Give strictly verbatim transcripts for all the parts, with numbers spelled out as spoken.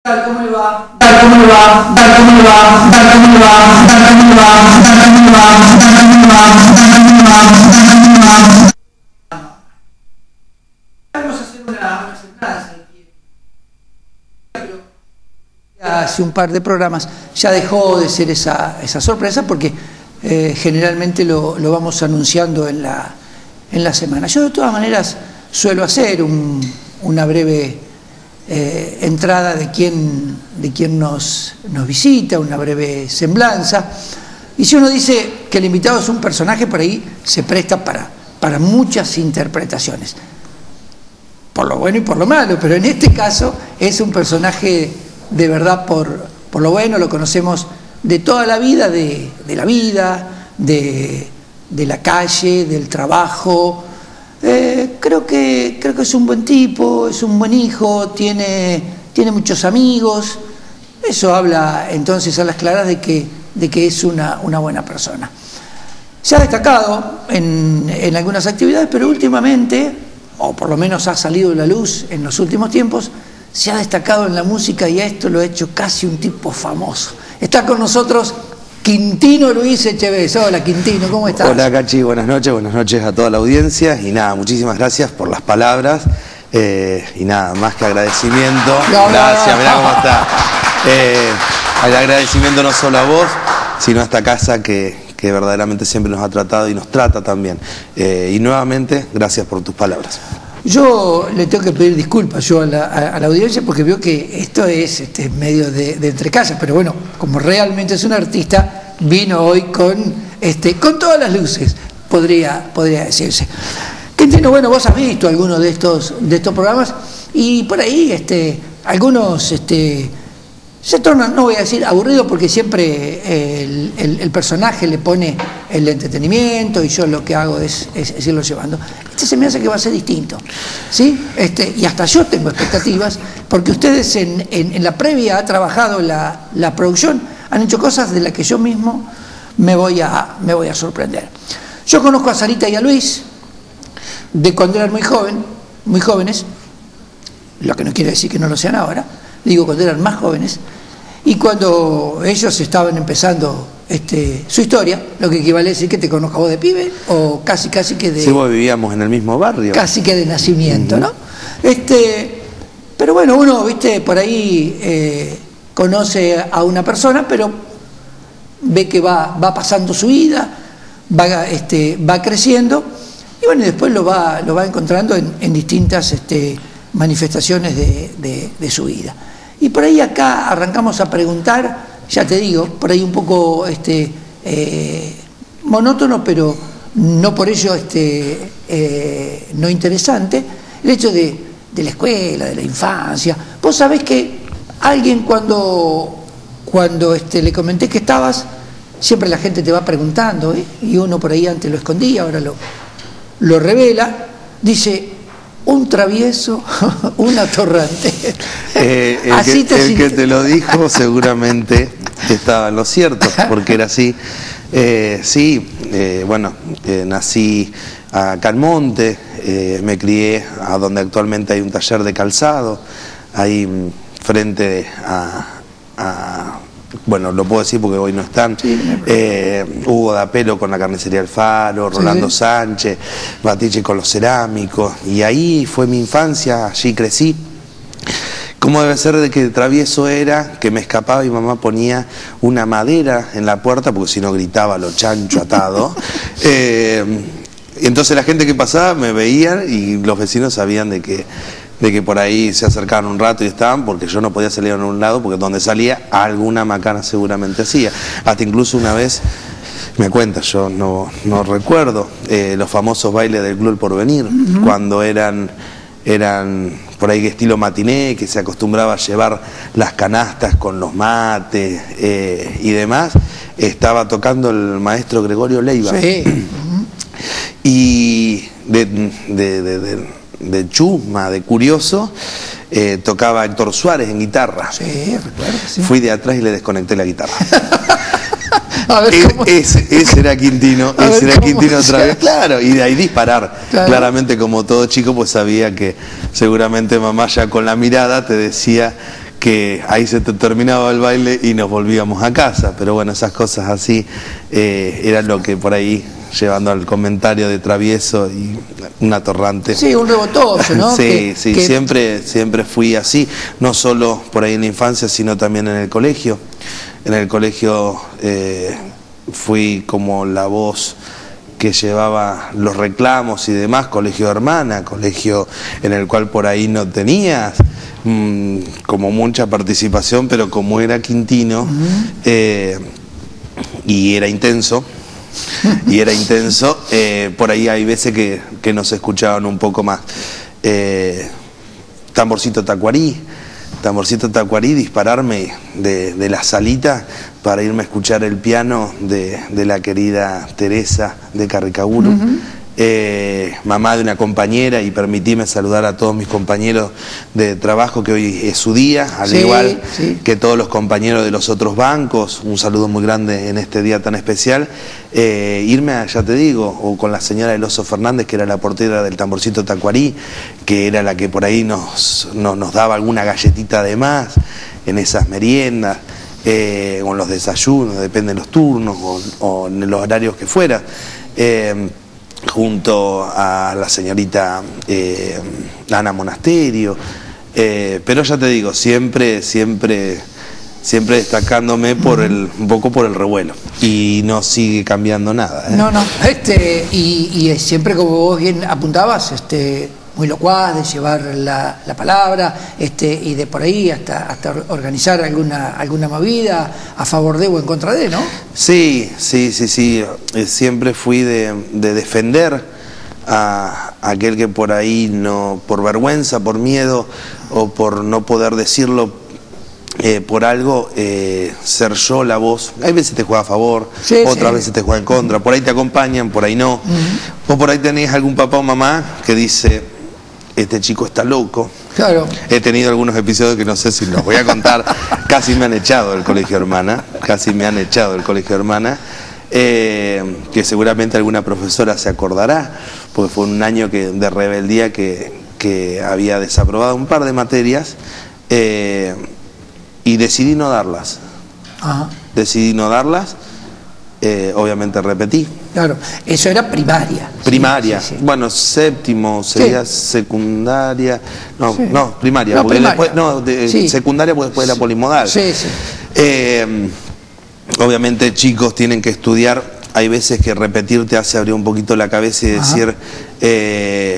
Tal, ¿cómo le va? Tal, ¿cómo le va? Tal, ¿cómo le va? Tal, ¿cómo le va? Tal, ¿cómo le va? Tal, ¿cómo le va? Tal, ¿cómo le va? Tal, ¿cómo le va? Tal, ¿cómo le va? Vamos a hacer una, una semblanza. Hace un par de programas ya dejó de ser esa, esa sorpresa porque eh, generalmente lo, lo vamos anunciando en la, en la semana. Yo de todas maneras suelo hacer un, una breve eh, entrada de quién, de quién nos, nos visita, una breve semblanza. Y si uno dice que el invitado es un personaje, por ahí se presta para, para muchas interpretaciones, por lo bueno y por lo malo, pero en este caso es un personaje de verdad por, por lo bueno. Lo conocemos de toda la vida, de, de la vida, de, de la calle, del trabajo. Eh, creo que, creo que es un buen tipo, es un buen hijo, tiene, tiene muchos amigos. Eso habla entonces a las claras de que, de que es una, una buena persona. Se ha destacado en, en algunas actividades, pero últimamente, o por lo menos ha salido a la luz en los últimos tiempos, se ha destacado en la música y a esto lo ha hecho casi un tipo famoso. Está con nosotros Quintino Luis Echevez. Hola Quintino, ¿cómo estás? Hola Cachi, buenas noches, buenas noches a toda la audiencia y nada, muchísimas gracias por las palabras eh, y nada, más que agradecimiento, no, gracias, no, no. Mirá cómo está. Eh, el agradecimiento no solo a vos, sino a esta casa que, que verdaderamente siempre nos ha tratado y nos trata también. Eh, y nuevamente, gracias por tus palabras. Yo le tengo que pedir disculpas yo a la, a, a la audiencia porque veo que esto es este, medio de, de entre casas, pero bueno, como realmente es un artista, vino hoy con, este, con todas las luces, podría, podría decirse. Quintino, bueno, vos has visto algunos de estos, de estos programas y por ahí este, algunos este, se tornan, no voy a decir aburridos porque siempre el, el, el personaje le pone el entretenimiento y yo lo que hago es, es, es irlo llevando. Este se me hace que va a ser distinto, ¿sí? Este, y hasta yo tengo expectativas porque ustedes en, en, en la previa ha trabajado la, la producción, han hecho cosas de las que yo mismo me voy a, me voy a sorprender. Yo conozco a Sarita y a Luis de cuando eran muy joven, muy jóvenes, lo que no quiere decir que no lo sean ahora, digo cuando eran más jóvenes, y cuando ellos estaban empezando este, su historia, lo que equivale a decir que te conozco a vos de pibe, o casi casi que de... Sí, vos vivíamos en el mismo barrio. Casi que de nacimiento, ¿no? Este, pero bueno, uno, viste, por ahí eh, conoce a una persona, pero ve que va, va pasando su vida, va, este, va creciendo, y bueno, y después lo va, lo va encontrando en, en distintas este, manifestaciones de, de, de su vida. Y por ahí acá arrancamos a preguntar, ya te digo, por ahí un poco este, eh, monótono, pero no por ello este, eh, no interesante, el hecho de, de la escuela, de la infancia. Vos sabés que alguien cuando, cuando este, le comenté que estabas, siempre la gente te va preguntando, ¿eh? Y uno por ahí antes lo escondía, ahora lo, lo revela, dice... un travieso, un atorrante. Eh, el así que, te el que te lo dijo seguramente estaba en lo cierto, porque era así. Eh, sí, eh, bueno, eh, nací acá en Monte, eh, me crié a donde actualmente hay un taller de calzado, ahí frente a... a bueno, lo puedo decir porque hoy no están, sí, eh, Hugo D'Apelo con la carnicería El Faro, Rolando sí. Sánchez, Batiche con los cerámicos, y ahí fue mi infancia, allí crecí. ¿Cómo debe ser de que travieso era, que me escapaba y mamá ponía una madera en la puerta, porque si no gritaba lo chancho atado? eh, y entonces la gente que pasaba me veía y los vecinos sabían de que... de que por ahí se acercaban un rato y estaban, porque yo no podía salir a un lado, porque donde salía alguna macana seguramente hacía. Hasta incluso una vez, me cuenta, yo no, no recuerdo, eh, los famosos bailes del Club El Porvenir, uh-huh. cuando eran, eran por ahí estilo matiné, que se acostumbraba a llevar las canastas con los mates eh, y demás, estaba tocando el maestro Gregorio Leiva. Sí. Uh-huh. Y de... de, de, de de chusma, de curioso, eh, tocaba Héctor Suárez en guitarra. Sí, recuerdo, sí. Fui de atrás y le desconecté la guitarra. A ver, ¿cómo? Ese, ese era Quintino, A ese ver, era ¿cómo? Quintino otra vez, claro, y de ahí disparar. Claro. Claramente, como todo chico, pues sabía que seguramente mamá ya con la mirada te decía que ahí se terminaba el baile y nos volvíamos a casa. Pero bueno, esas cosas así eh, eran lo que por ahí, llevando al comentario de travieso y un atorrante. Sí, un rebotoso, ¿no? Sí, que, sí, que... siempre, siempre fui así, no solo por ahí en la infancia, sino también en el colegio. En el colegio eh, fui como la voz que llevaba los reclamos y demás, colegio de hermana, colegio en el cual por ahí no tenías mmm, como mucha participación, pero como era Quintino, uh-huh. eh, y era intenso, y era intenso, eh, por ahí hay veces que, que nos escuchaban un poco más. Eh, tamborcito tacuarí, tamborcito tacuarí, dispararme de, de la salita para irme a escuchar el piano de, de la querida Teresa de Carricaburu, uh-huh. eh, mamá de una compañera, y permitíme saludar a todos mis compañeros de trabajo, que hoy es su día, al sí, igual sí. que todos los compañeros de los otros bancos. Un saludo muy grande en este día tan especial. Eh, irme, a, ya te digo, o con la señora Eloso Fernández, que era la portera del Tamborcito Tacuarí, que era la que por ahí nos, nos, nos daba alguna galletita de más en esas meriendas, eh, o en los desayunos, depende de los turnos, o, o en los horarios que fuera, eh, junto a la señorita eh, Ana Monasterio, eh, pero ya te digo, siempre, siempre... siempre destacándome por el, un poco por el revuelo, y no sigue cambiando nada, ¿eh? No, no, este, y, y siempre, como vos bien apuntabas, este, muy locuaz de llevar la, la palabra, este, y de por ahí hasta, hasta organizar alguna, alguna movida a favor de o en contra de, ¿no? Sí, sí, sí, sí, siempre fui de, de defender a aquel que por ahí no, por vergüenza, por miedo o por no poder decirlo, Eh, por algo, eh, ser yo la voz. Hay veces te juega a favor, sí, otras sí. veces te juega en contra, por ahí te acompañan, por ahí no. Uh-huh. O por ahí tenés algún papá o mamá que dice, este chico está loco. Claro. He tenido algunos episodios que no sé si los voy a contar. Casi me han echado del colegio hermana, casi me han echado del colegio hermana, eh, que seguramente alguna profesora se acordará, porque fue un año que, de rebeldía que, que había desaprobado un par de materias, eh, y decidí no darlas. Ajá. Decidí no darlas, eh, obviamente repetí. Claro, eso era primaria. Primaria, sí, sí, sí. Bueno, séptimo sería sí. secundaria, no, sí. no, primaria, no, porque primaria. Después, no, de, sí. secundaria porque después de la polimodal. Sí, sí. Eh, obviamente chicos tienen que estudiar, hay veces que repetir te hace abrir un poquito la cabeza y decir, eh,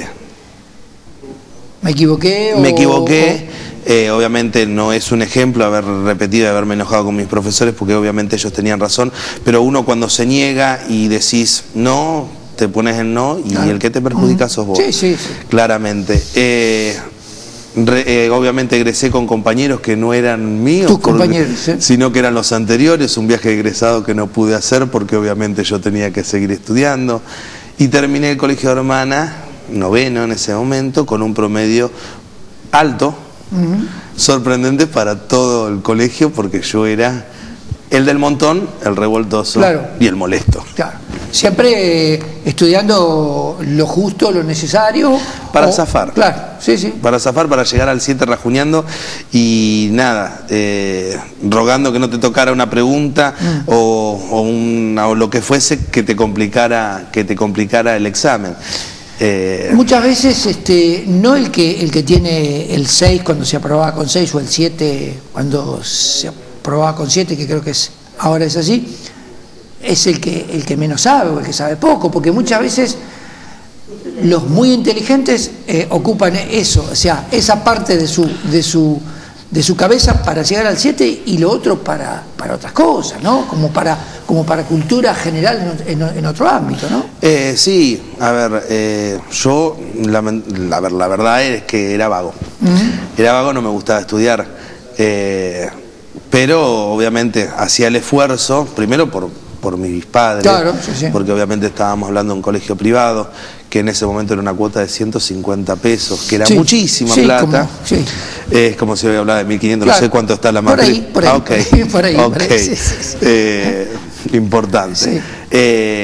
me equivoqué o... Me equivoqué. O... Eh, obviamente no es un ejemplo haber repetido y haberme enojado con mis profesores, porque obviamente ellos tenían razón, pero uno cuando se niega y decís no, te pones en no, y claro. el que te perjudica sos vos. Sí, sí, sí. Claramente. Eh, re, eh, obviamente egresé con compañeros que no eran míos, tus compañeros, ¿sí? sino que eran los anteriores, un viaje de egresado que no pude hacer porque obviamente yo tenía que seguir estudiando, y terminé el colegio de hermana, noveno en ese momento, con un promedio alto. Uh-huh. Sorprendente para todo el colegio, porque yo era el del montón, el revoltoso, claro. y el molesto. Claro. Siempre eh, estudiando lo justo, lo necesario. Para o... zafar. Claro, sí, sí. Para zafar, para llegar al siete rajuneando, y nada, eh, rogando que no te tocara una pregunta uh-huh. o, o, una, o lo que fuese que te complicara, que te complicara el examen. Eh, Muchas veces este, no el que el que tiene el seis cuando se aprobaba con seis, o el siete cuando se aprobaba con siete, que creo que es ahora es así, es el que el que menos sabe o el que sabe poco, porque muchas veces los muy inteligentes eh, ocupan eso, o sea, esa parte de su de su de su cabeza para llegar al siete, y lo otro para, para otras cosas, ¿no? Como para, como para cultura general en, en, en otro ámbito, ¿no? Eh, sí, a ver, eh, yo, la, la, la verdad es que era vago. Uh-huh. Era vago, no me gustaba estudiar, eh, pero obviamente hacía el esfuerzo, primero por, por mis padres, claro, sí, sí. porque obviamente estábamos hablando de un colegio privado, que en ese momento era una cuota de ciento cincuenta pesos, que era sí, muchísima sí, plata. Como, sí. Es eh, como si hoy hablaba de mil quinientos, claro. No sé cuánto está la matrícula. Por ahí, por ahí, ah, okay. por ahí, okay. por ahí. Sí, sí, sí. Eh, importante. Sí. Eh, pero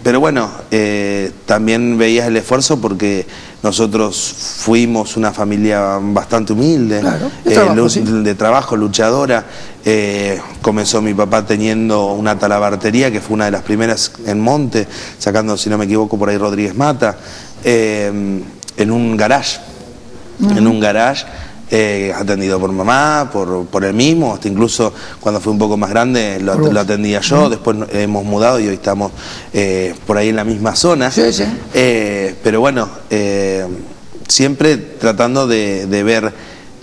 pero bueno, eh, también veías el esfuerzo porque nosotros fuimos una familia bastante humilde, claro, de, eh, trabajo, sí. de trabajo, luchadora. Eh, comenzó mi papá teniendo una talabartería que fue una de las primeras en Monte, sacando, si no me equivoco, por ahí Rodríguez Mata, eh, en un garage, uh-huh. en un garage. Eh, atendido por mamá, por, por él mismo, hasta incluso cuando fue un poco más grande lo, lo atendía yo, uh-huh. después hemos mudado y hoy estamos eh, por ahí en la misma zona, sí, sí. Eh, pero bueno, eh, siempre tratando de, de ver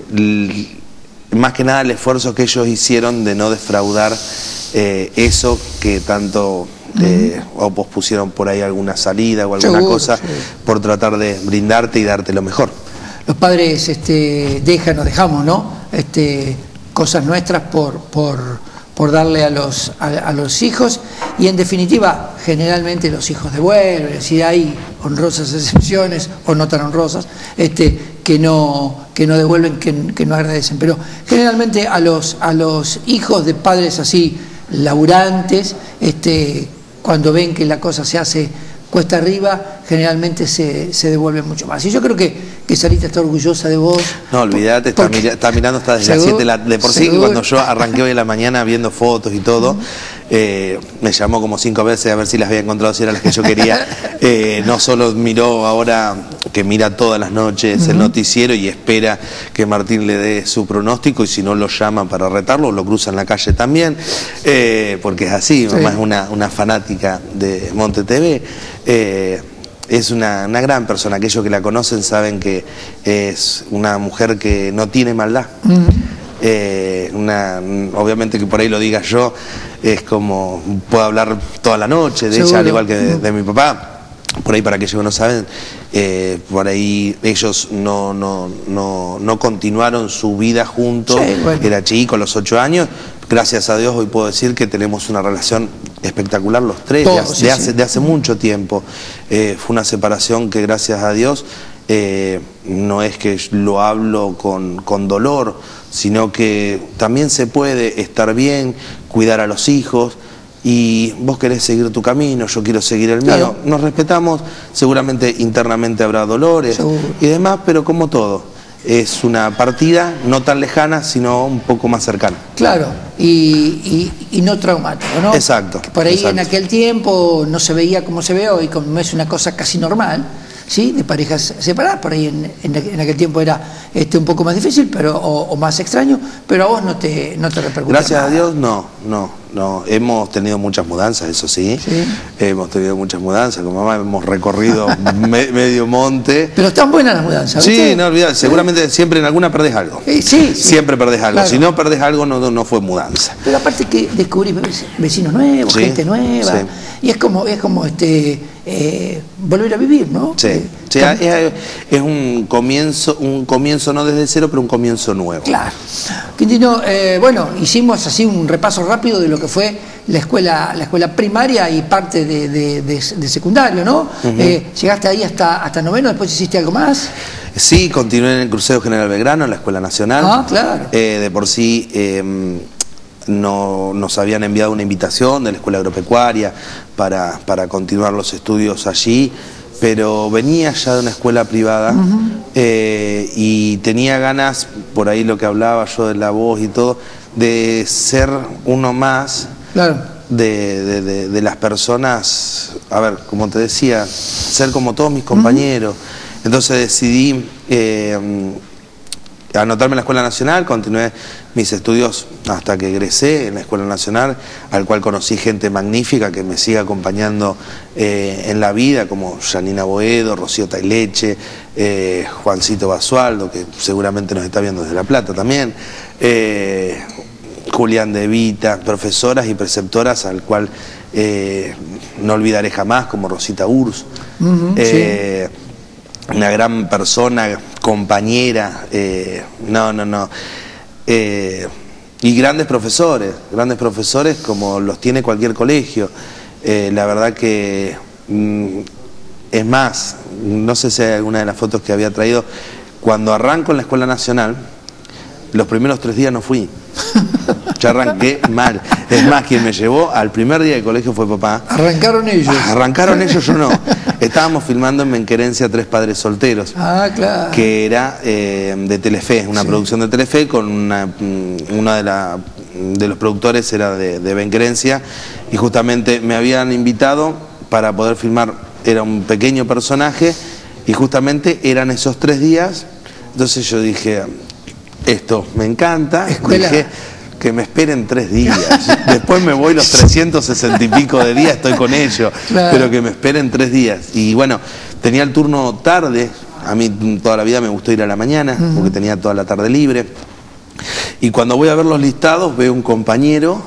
l, más que nada el esfuerzo que ellos hicieron de no defraudar eh, eso que tanto eh, uh-huh. o pospusieron por ahí alguna salida o alguna Seguro, cosa, sí. por tratar de brindarte y darte lo mejor. Los padres este, dejan o dejamos, ¿no? Este, cosas nuestras por, por, por darle a los, a, a los hijos, y en definitiva, generalmente los hijos devuelven, si hay honrosas excepciones o no tan honrosas, este, que, no, que no devuelven, que, que no agradecen. Pero generalmente a los, a los hijos de padres así laburantes, este, cuando ven que la cosa se hace cuesta arriba, generalmente se, se devuelve mucho más. Y yo creo que, que Sarita está orgullosa de vos. No, olvídate, está, mira, está mirando hasta desde las siete de, de por sí, cuando yo arranqué hoy en la mañana viendo fotos y todo, uh-huh. eh, me llamó como cinco veces a ver si las había encontrado, si eran las que yo quería. Eh, no solo miró ahora, que mira todas las noches uh-huh. el noticiero y espera que Martín le dé su pronóstico, y si no lo llaman para retarlo, lo cruza en la calle también, eh, porque es así, sí. mamá es una, una fanática de Monte T V. Eh, es una, una gran persona, aquellos que la conocen saben que es una mujer que no tiene maldad. Uh-huh. eh, una, obviamente que por ahí lo diga yo, es como, puedo hablar toda la noche de ¿Seguro? ella, al igual que de, uh-huh. de mi papá. Por ahí, para aquellos que no saben, eh, por ahí ellos no, no, no, no continuaron su vida juntos, sí, bueno. era chico, a los ocho años. Gracias a Dios hoy puedo decir que tenemos una relación espectacular los tres, Todo, de, sí, de, hace, sí. de hace mucho tiempo. Eh, fue una separación que gracias a Dios eh, no es que lo hablo con, con dolor, sino que también se puede estar bien, cuidar a los hijos, y vos querés seguir tu camino, yo quiero seguir el mío. Claro. Nos respetamos, seguramente internamente habrá dolores Seguro. y demás, pero como todo. Es una partida no tan lejana, sino un poco más cercana. Claro, y, y, y no traumático, ¿no? Exacto. Que por ahí exacto. en aquel tiempo no se veía como se ve hoy, como es una cosa casi normal, ¿sí? De parejas separadas, por ahí en, en, en aquel tiempo era este, un poco más difícil pero o, o más extraño, pero a vos no te, no te repercute. Gracias nada. a Dios, no, no. No, hemos tenido muchas mudanzas, eso sí, ¿Sí? hemos tenido muchas mudanzas, con mamá hemos recorrido me, medio monte. Pero están buenas las mudanzas, ¿viste? Sí, no olvidás, seguramente ¿Sí? siempre en alguna perdés algo. Sí, sí, siempre perdés algo, claro. si no perdés algo no, no fue mudanza. Pero aparte que descubrís vecinos nuevos, sí, gente nueva, sí. y es como, es como este eh, volver a vivir, ¿no? Sí, eh, sí es, es un comienzo, un comienzo no desde cero, pero un comienzo nuevo. Claro. Quintino, eh, bueno, hicimos así un repaso rápido de lo que fue la escuela, la escuela primaria y parte de, de, de, de secundario, ¿no? Uh-huh. eh, llegaste ahí hasta, hasta noveno, después hiciste algo más. Sí, continué en el Crucero General Belgrano, en la Escuela Nacional. Ah, claro. Eh, de por sí eh, no, nos habían enviado una invitación de la Escuela Agropecuaria para, para continuar los estudios allí, pero venía ya de una escuela privada uh-huh. eh, y tenía ganas, por ahí lo que hablaba yo de la voz y todo, de ser uno más. Claro. De, de, de, de las personas, a ver, como te decía, ser como todos mis compañeros. Uh-huh. Entonces decidí eh, anotarme en la Escuela Nacional, continué mis estudios hasta que egresé en la Escuela Nacional, al cual conocí gente magnífica que me sigue acompañando eh, en la vida, como Janina Boedo, Rocío Taileche, eh, Juancito Basualdo, que seguramente nos está viendo desde La Plata también, eh, Julián De Vita, profesoras y preceptoras al cual eh, no olvidaré jamás, como Rosita Urs, uh-huh, eh, sí. una gran persona, compañera, eh, no, no, no, eh, y grandes profesores, grandes profesores como los tiene cualquier colegio. Eh, la verdad que, mm, es más, no sé si hay alguna de las fotos que había traído, cuando arranco en la Escuela Nacional, Los primeros tres días no fui. Yo arranqué mal. Es más, quien me llevó al primer día de colegio fue papá. ¿Arrancaron ellos? Arrancaron ellos, yo no. Estábamos filmando en Menquerencia Tres Padres Solteros. Ah, claro. Que era eh, de Telefe, una sí. producción de Telefe, con una, una de, la, de los productores era de, de Menquerencia, y justamente me habían invitado para poder filmar, era un pequeño personaje, y justamente eran esos tres días. Entonces yo dije, esto me encanta. Escuela. Dije, que me esperen tres días. Después me voy los trescientos sesenta y pico de días, estoy con ellos. Claro. Pero que me esperen tres días. Y bueno, tenía el turno tarde. A mí toda la vida me gustó ir a la mañana, uh-huh. porque tenía toda la tarde libre. Y cuando voy a ver los listados, veo un compañero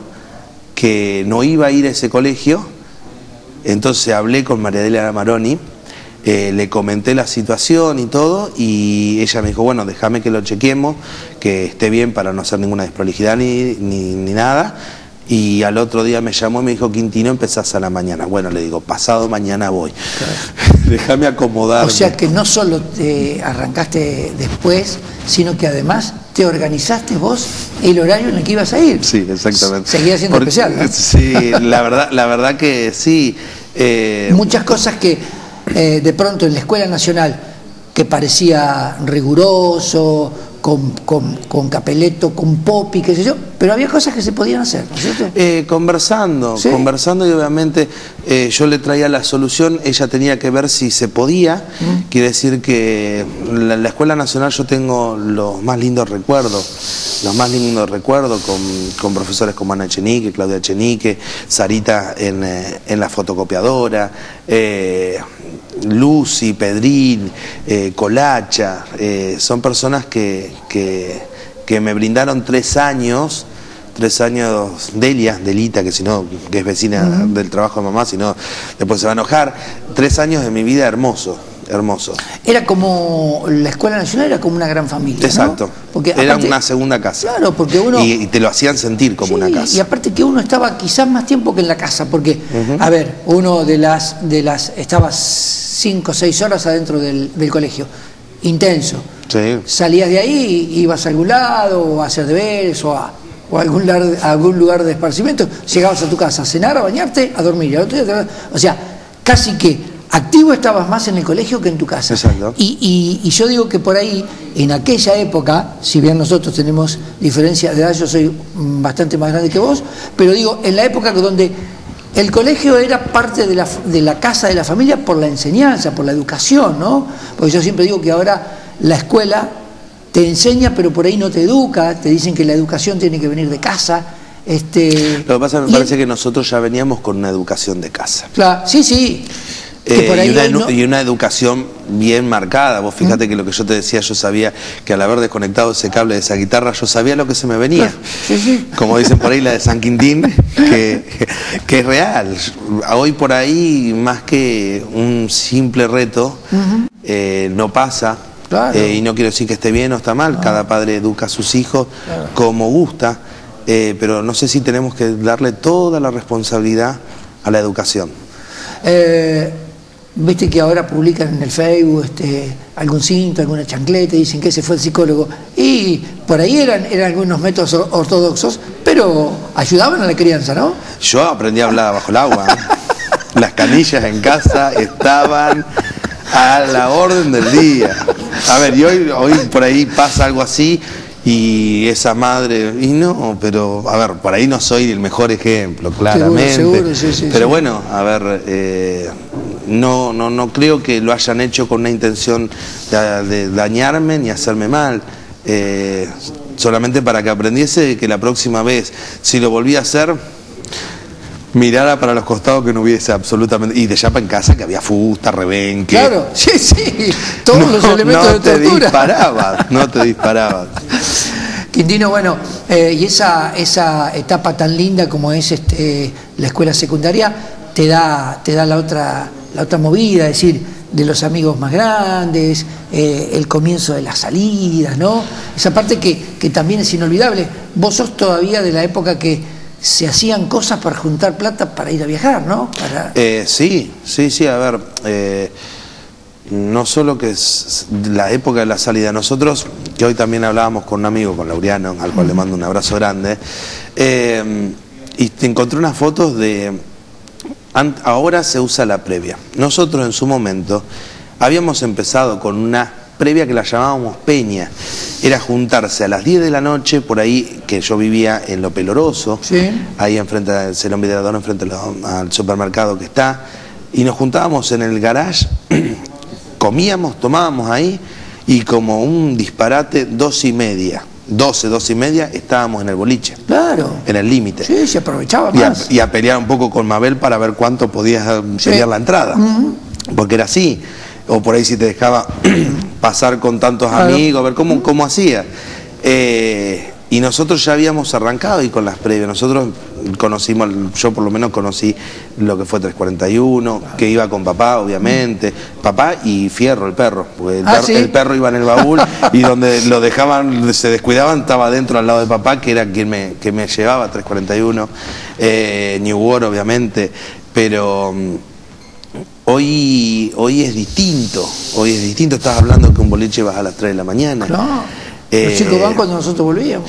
que no iba a ir a ese colegio. Entonces hablé con María Delia Maroni. Eh, le comenté la situación y todo, y ella me dijo, bueno, déjame que lo chequemos, que esté bien para no hacer ninguna desprolijidad ni, ni, ni nada. Y al otro día me llamó y me dijo, Quintino, empezás a la mañana. Bueno, le digo, pasado mañana voy. Claro. Déjame acomodarme. O sea que no solo te arrancaste después, sino que además te organizaste vos el horario en el que ibas a ir. Sí, exactamente. Seguía siendo Porque, especial, ¿no? Sí, la verdad, la verdad que sí. Eh, Muchas cosas que Eh, de pronto en la Escuela Nacional, que parecía riguroso, con, con, con Capeleto, con Popi, qué sé yo, pero había cosas que se podían hacer, ¿no es cierto? Eh, conversando, ¿Sí? conversando y obviamente eh, yo le traía la solución, ella tenía que ver si se podía, ¿Mm? Quiere decir que la, la Escuela Nacional yo tengo los más lindos recuerdos, los más lindos recuerdos con, con profesores como Ana Echenique, Claudia Echenique, Sarita en, eh, en la fotocopiadora, eh, Lucy, Pedrín, eh, Colacha, eh, son personas que, que, que me brindaron tres años, tres años, Delia, Delita, que si no, que es vecina uh-huh. del trabajo de mamá, si no, después se va a enojar, tres años de mi vida hermoso, hermoso. Era como, la Escuela Nacional era como una gran familia, Exacto, ¿no? Porque era aparte, una segunda casa. Claro, porque uno... Y, y te lo hacían sentir como sí, una casa. Y aparte que uno estaba quizás más tiempo que en la casa, porque, uh-huh. a ver, uno de las, de las, estaba cinco o seis horas adentro del, del colegio, intenso. Sí. Salías de ahí, ibas a algún lado, o a hacer deberes, o a, o a algún, lugar, a algún lugar de esparcimiento, llegabas a tu casa a cenar, a bañarte, a dormir. A otro día, o sea, casi que activo estabas más en el colegio que en tu casa. Exacto. Y, y, y yo digo que por ahí, en aquella época, si bien nosotros tenemos diferencia de edad, yo soy bastante más grande que vos, pero digo, en la época donde el colegio era parte de la, de la casa de la familia por la enseñanza, por la educación, ¿no? Porque yo siempre digo que ahora la escuela te enseña, pero por ahí no te educa, te dicen que la educación tiene que venir de casa. Este, Lo que pasa es que me parece el, que nosotros ya veníamos con una educación de casa. Claro, sí, sí. Eh, y, una, no... y una educación bien marcada. Vos fíjate ¿Mm? que lo que yo te decía, yo sabía que al haber desconectado ese cable de esa guitarra, yo sabía lo que se me venía. Sí, sí. Como dicen por ahí la de San Quintín, que, que es real. Hoy por ahí, más que un simple reto, uh-huh. eh, no pasa. Claro. Eh, y no quiero decir que esté bien o está mal, no. Cada padre educa a sus hijos claro. como gusta, eh, pero no sé si tenemos que darle toda la responsabilidad a la educación. Eh... Viste que ahora publican en el Facebook este, algún cinto, alguna chancleta, dicen que ese fue el psicólogo. Y por ahí eran, eran algunos métodos ortodoxos, pero ayudaban a la crianza, ¿no? Yo aprendí a hablar bajo el agua. Las canillas en casa estaban a la orden del día. A ver, y hoy, hoy por ahí pasa algo así y esa madre, y no, pero a ver, por ahí no soy el mejor ejemplo, claramente. Seguro, seguro, sí, sí, pero sí. bueno, a ver... Eh, No, no, no creo que lo hayan hecho con una intención de, de dañarme ni hacerme mal, eh, solamente para que aprendiese que la próxima vez, si lo volví a hacer, mirara para los costados que no hubiese absolutamente... Y de chapa en casa que había fusta, rebenque... Claro, sí, sí, todos no, los elementos no de tortura. No te disparabas, no te disparabas. Quintino, bueno, eh, y esa, esa etapa tan linda como es este, la escuela secundaria, te da, te da la otra... la otra movida, es decir, de los amigos más grandes, eh, el comienzo de las salidas, ¿no? Esa parte que, que también es inolvidable. Vos sos todavía de la época que se hacían cosas para juntar plata para ir a viajar, ¿no? Para... Eh, sí, sí, sí, a ver, eh, no solo que es la época de la salida, nosotros, que hoy también hablábamos con un amigo, con Laureano, al cual le mando un abrazo grande, eh, y te encontré unas fotos de, ahora se usa la previa. Nosotros en su momento habíamos empezado con una previa que la llamábamos peña, era juntarse a las diez de la noche, por ahí, que yo vivía en Lo Peloroso, sí, ahí enfrente del Salón Videador, enfrente al supermercado que está, y nos juntábamos en el garage, comíamos, tomábamos ahí, y como un disparate, dos y media, doce, doce y media, estábamos en el boliche. Claro. En el límite. Sí, se aprovechaba y más. A, y a pelear un poco con Mabel para ver cuánto podías sí. pelear la entrada. Uh-huh. Porque era así. O por ahí si te dejaba pasar con tantos claro. amigos, ver cómo, cómo hacía. Eh, y nosotros ya habíamos arrancado y con las previas. Nosotros conocimos, yo por lo menos conocí lo que fue tres cuarenta y uno, claro. que iba con papá, obviamente. Papá y Fierro, el perro. Porque el, ah, perro, ¿sí? el perro iba en el baúl y donde lo dejaban, se descuidaban, estaba dentro al lado de papá, que era quien me, que me llevaba a tres cuarenta y uno. Eh, New World, obviamente. Pero... Hoy, hoy es distinto, hoy es distinto, estás hablando que un boliche vas a las tres de la mañana. No, eh, los chicos van cuando nosotros volvíamos.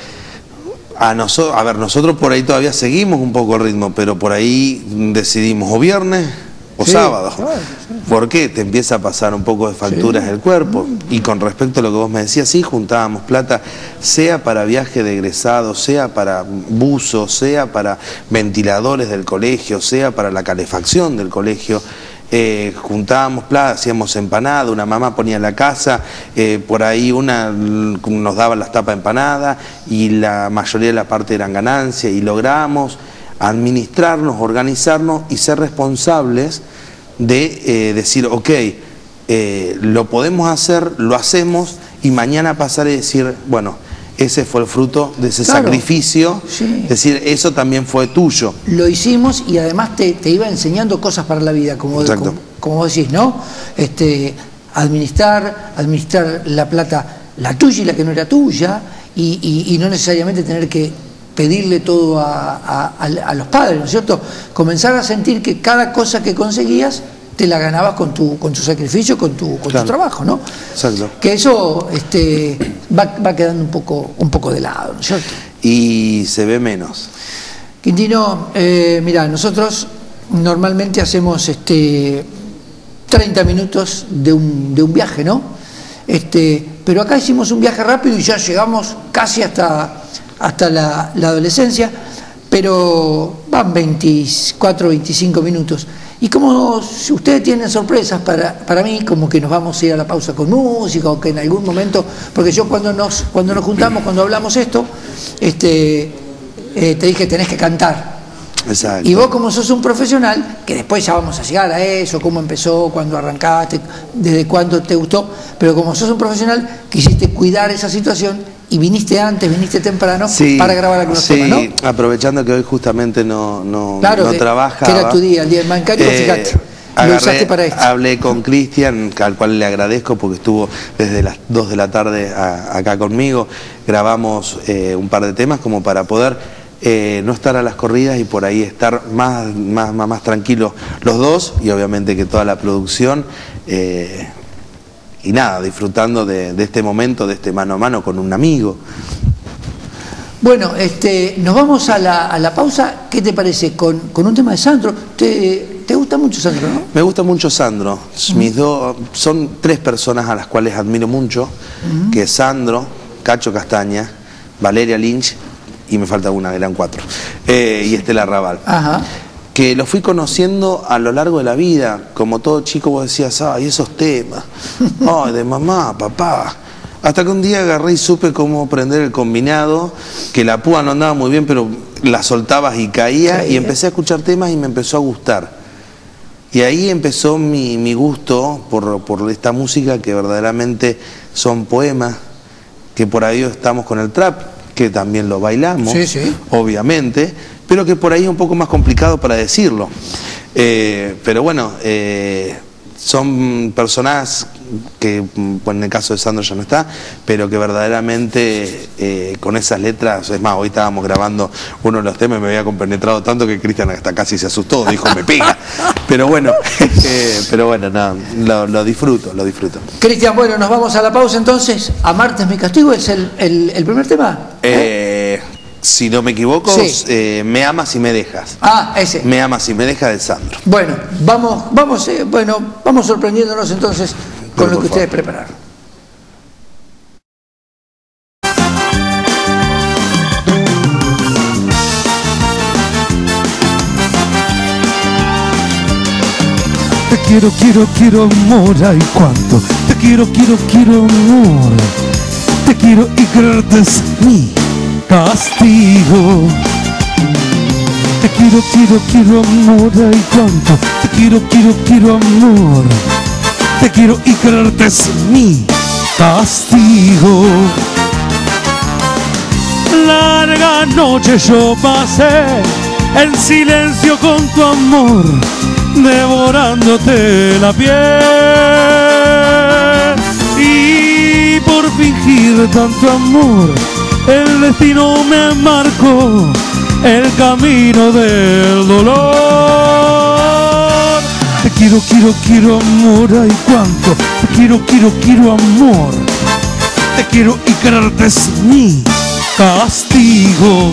A, nosotros, a ver, nosotros por ahí todavía seguimos un poco el ritmo, pero por ahí decidimos o viernes o sí, sábado. Claro, sí. ¿Por qué? Te empieza a pasar un poco de facturas sí. el cuerpo. Y con respecto a lo que vos me decías, sí, juntábamos plata, sea para viaje de egresados, sea para buzos, sea para ventiladores del colegio, sea para la calefacción del colegio. Eh, juntábamos plata, hacíamos empanada, una mamá ponía en la casa, eh, por ahí una nos daba las tapas de empanada y la mayoría de la parte eran ganancias y logramos administrarnos, organizarnos y ser responsables de eh, decir, ok, eh, lo podemos hacer, lo hacemos y mañana pasar y decir, bueno, ese fue el fruto de ese claro. sacrificio, sí. es decir, eso también fue tuyo. Lo hicimos y además te, te iba enseñando cosas para la vida, como, como, como vos decís, ¿no? Este, administrar, administrar la plata, la tuya y la que no era tuya, y, y, y no necesariamente tener que pedirle todo a, a, a, a los padres, ¿no es cierto? Comenzar a sentir que cada cosa que conseguías te la ganabas con tu, con tu sacrificio, con tu, con claro. tu trabajo, ¿no? Exacto. Que eso este, va, va quedando un poco, un poco de lado, ¿no es cierto? Y se ve menos. Quintino, eh, mira, nosotros normalmente hacemos este, treinta minutos de un, de un viaje, ¿no? Este, pero acá hicimos un viaje rápido y ya llegamos casi hasta, hasta la, la adolescencia, pero van veinticuatro, veinticinco minutos. Y como si ustedes tienen sorpresas para, para mí, como que nos vamos a ir a la pausa con música, o que en algún momento, porque yo cuando nos, cuando nos juntamos, cuando hablamos esto, este, eh, te dije tenés que cantar. Exacto. Y vos como sos un profesional, que después ya vamos a llegar a eso, cómo empezó, cuándo arrancaste, desde cuándo te gustó, pero como sos un profesional, quisiste cuidar esa situación y viniste antes, viniste temprano sí, para grabar algunos sí, temas, ¿no? Aprovechando que hoy justamente no, no, claro, no que, trabajaba. que era tu día, el día del bancario, eh, fíjate. Agarré, lo usaste para esto. Hablé con Cristian, al cual le agradezco porque estuvo desde las dos de la tarde a, acá conmigo. Grabamos eh, un par de temas como para poder eh, no estar a las corridas y por ahí estar más, más, más, más tranquilos los dos y obviamente que toda la producción. Eh, y nada, disfrutando de, de este momento, de este mano a mano con un amigo. Bueno, este, nos vamos a la, a la pausa. ¿Qué te parece? Con, con un tema de Sandro. ¿Te, te gusta mucho Sandro, no? Me gusta mucho Sandro. Uh-huh. Mis dos, son tres personas a las cuales admiro mucho, uh-huh. que es Sandro, Cacho Castaña, Valeria Lynch, y me falta una, eran cuatro, eh, y Estela Raval. Ajá. Que lo fui conociendo a lo largo de la vida, como todo chico vos decías, ay, esos temas, ay, de mamá, papá, hasta que un día agarré y supe cómo prender el combinado, que la púa no andaba muy bien, pero la soltabas y caía, caía. Y empecé a escuchar temas y me empezó a gustar. Y ahí empezó mi, mi gusto por, por esta música que verdaderamente son poemas, que por ahí estamos con el trap, que también lo bailamos, sí, sí. obviamente, pero que por ahí es un poco más complicado para decirlo. Eh, pero bueno, eh, son personas que, bueno, en el caso de Sandro ya no está, pero que verdaderamente eh, con esas letras, es más, hoy estábamos grabando uno de los temas y me había compenetrado tanto que Cristian hasta casi se asustó, dijo, me pega. Pero bueno, eh, pero bueno, no, lo, lo disfruto, lo disfruto. Cristian, bueno, nos vamos a la pausa entonces. ¿Amarte es mi castigo? ¿Es el, el, el primer tema? ¿Eh? Eh, si no me equivoco, sí. eh, Me amas y me dejas. Ah, ese. Me amas y me dejas de Sandro. Bueno, vamos, vamos, eh, bueno, vamos sorprendiéndonos entonces con pero lo que ustedes favor. prepararon. Te quiero, quiero, quiero amor, ay cuánto. Te quiero, quiero, quiero amor. Te quiero y quererte es mi castigo. Te quiero, quiero, quiero amor, ay cuánto. Te quiero, quiero, quiero amor. Te quiero y quererte es mi castigo. Larga noche yo pasé en silencio con tu amor, devorándote la piel, y por fingir tanto amor el destino me marcó el camino del dolor. Te quiero, quiero, quiero amor, ay cuánto. Te quiero, quiero, quiero amor. Te quiero y quererte es mi castigo.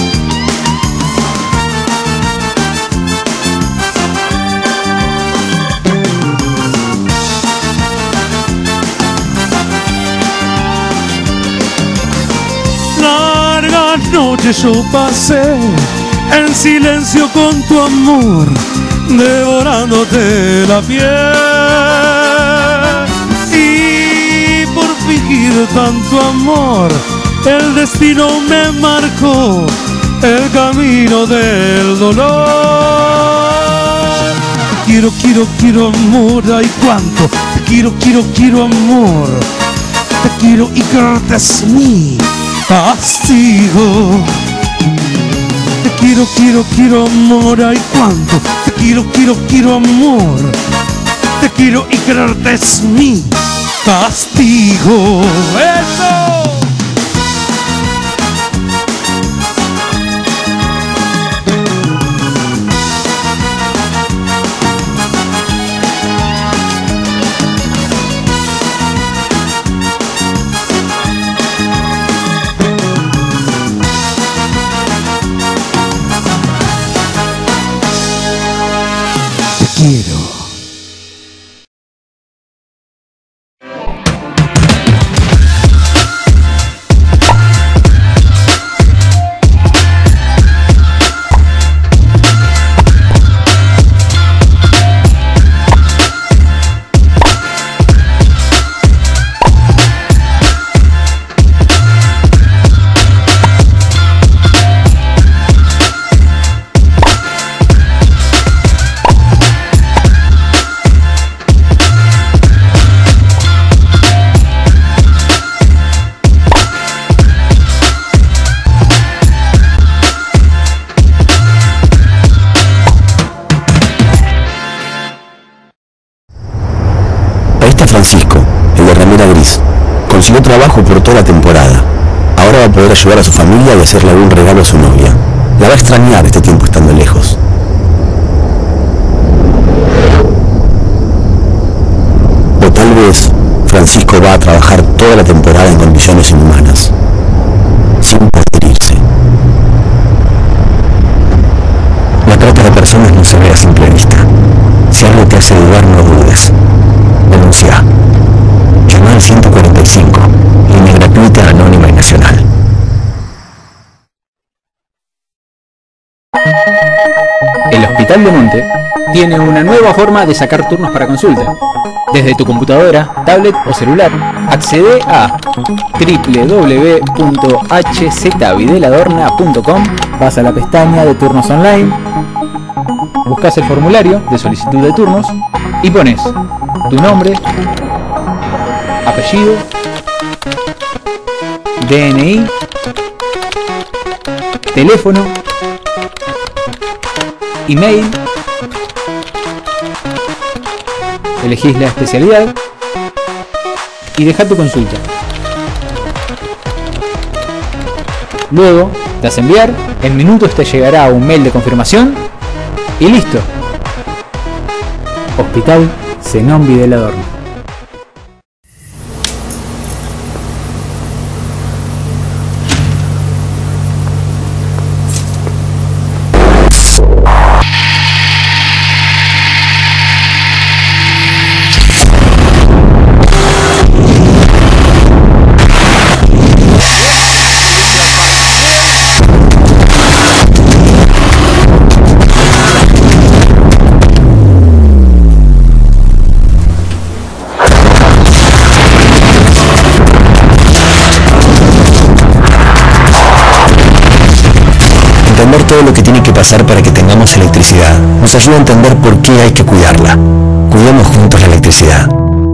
Noche yo pasé en silencio con tu amor, devorándote la piel, y por fingir tanto amor el destino me marcó el camino del dolor. Te quiero, quiero, quiero amor, ay cuánto. Te quiero, quiero, quiero amor. Te quiero y quererte es mi castigo. Te quiero, quiero, quiero amor, ay cuánto. Te quiero, quiero, quiero amor. Te quiero y quererte es mi castigo. ¡Eso! Quiero. Francisco, el de remera gris, consiguió trabajo por toda la temporada. Ahora va a poder ayudar a su familia y hacerle algún regalo a su novia. La va a extrañar este tiempo estando lejos. O tal vez Francisco va a trabajar toda la temporada en condiciones inhumanas, sin poder irse. La trata de personas no se ve a simple vista. Si algo te hace dudar, no dudes. Denuncia. Llama al ciento cuarenta y cinco, línea gratuita, anónima y nacional. El Hospital de Monte tiene una nueva forma de sacar turnos para consulta. Desde tu computadora, tablet o celular, accede a doble u doble u doble u punto h z videladorna punto com, vas a la pestaña de turnos online, buscas el formulario de solicitud de turnos y pones tu nombre, apellido, D N I, teléfono, email, elegís la especialidad y deja tu consulta. Luego das a enviar, en minutos te llegará un mail de confirmación y listo. Hospital Zenón Videla Adorno. Entender todo lo que tiene que pasar para que tengamos electricidad nos ayuda a entender por qué hay que cuidarla. Cuidemos juntos la electricidad.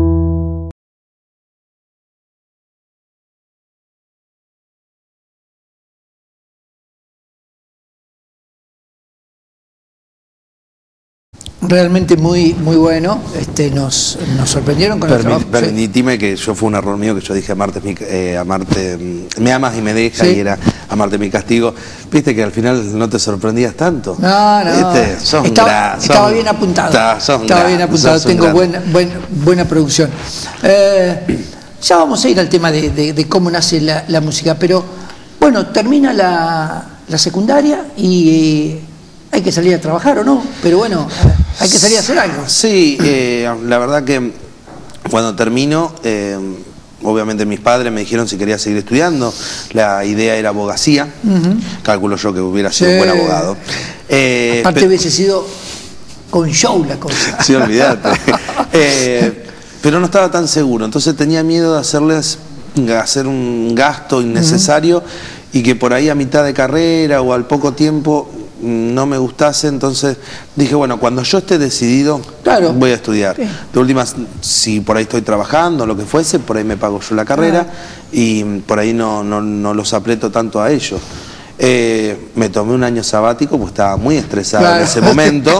Realmente muy muy bueno, este, nos, nos sorprendieron con el trabajo. Permitime que yo fue un error mío que yo dije amarte, mi, eh, amarte me amas y me dejas, sí. Y era amarte mi castigo. Viste que al final no te sorprendías tanto. No, no. Este, son estaba, gra, estaba son, bien apuntado. Está, estaba bien apuntado, tengo buena, buena, buena producción. Eh, ya vamos a ir al tema de, de, de cómo nace la, la música, pero bueno, termina la, la secundaria y eh, hay que salir a trabajar o no, pero bueno, hay que salir a hacer algo. Sí, eh, la verdad que cuando termino, eh, obviamente mis padres me dijeron si quería seguir estudiando, la idea era abogacía, uh-huh. Calculo yo que hubiera sido sí. un buen abogado. Eh, Aparte hubiese sido con show la cosa. Sí, olvídate. eh, pero no estaba tan seguro, entonces tenía miedo de hacerles hacer un gasto innecesario uh-huh. y que por ahí a mitad de carrera o al poco tiempo no me gustase, entonces dije, bueno, cuando yo esté decidido, claro. voy a estudiar. Sí. De últimas, si por ahí estoy trabajando, lo que fuese, por ahí me pago yo la carrera ah. y por ahí no, no, no los aprieto tanto a ellos. Eh, me tomé un año sabático, pues estaba muy estresado claro. en ese momento.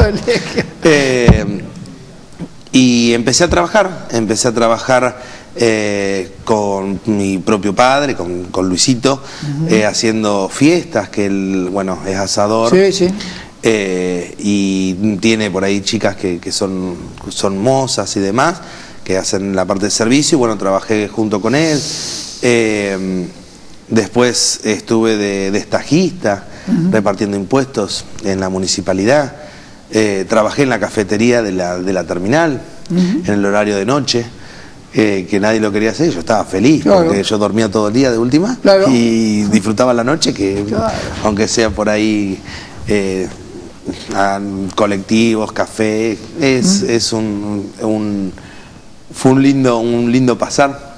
eh, y empecé a trabajar, empecé a trabajar Eh, con mi propio padre, con, con Luisito, uh-huh. eh, haciendo fiestas, que él, bueno, es asador. Sí, sí. Eh, y tiene por ahí chicas que, que son, son mozas y demás, que hacen la parte de servicio, y bueno, trabajé junto con él. Eh, después estuve de, de estajista, uh-huh. repartiendo impuestos en la municipalidad. Eh, trabajé en la cafetería de la, de la terminal, uh-huh. en el horario de noche. Eh, que nadie lo quería hacer, yo estaba feliz, claro. porque yo dormía todo el día de última, claro. y disfrutaba la noche, que claro. aunque sea por ahí eh, colectivos, café, es, mm. es un, un fue un lindo, un lindo pasar.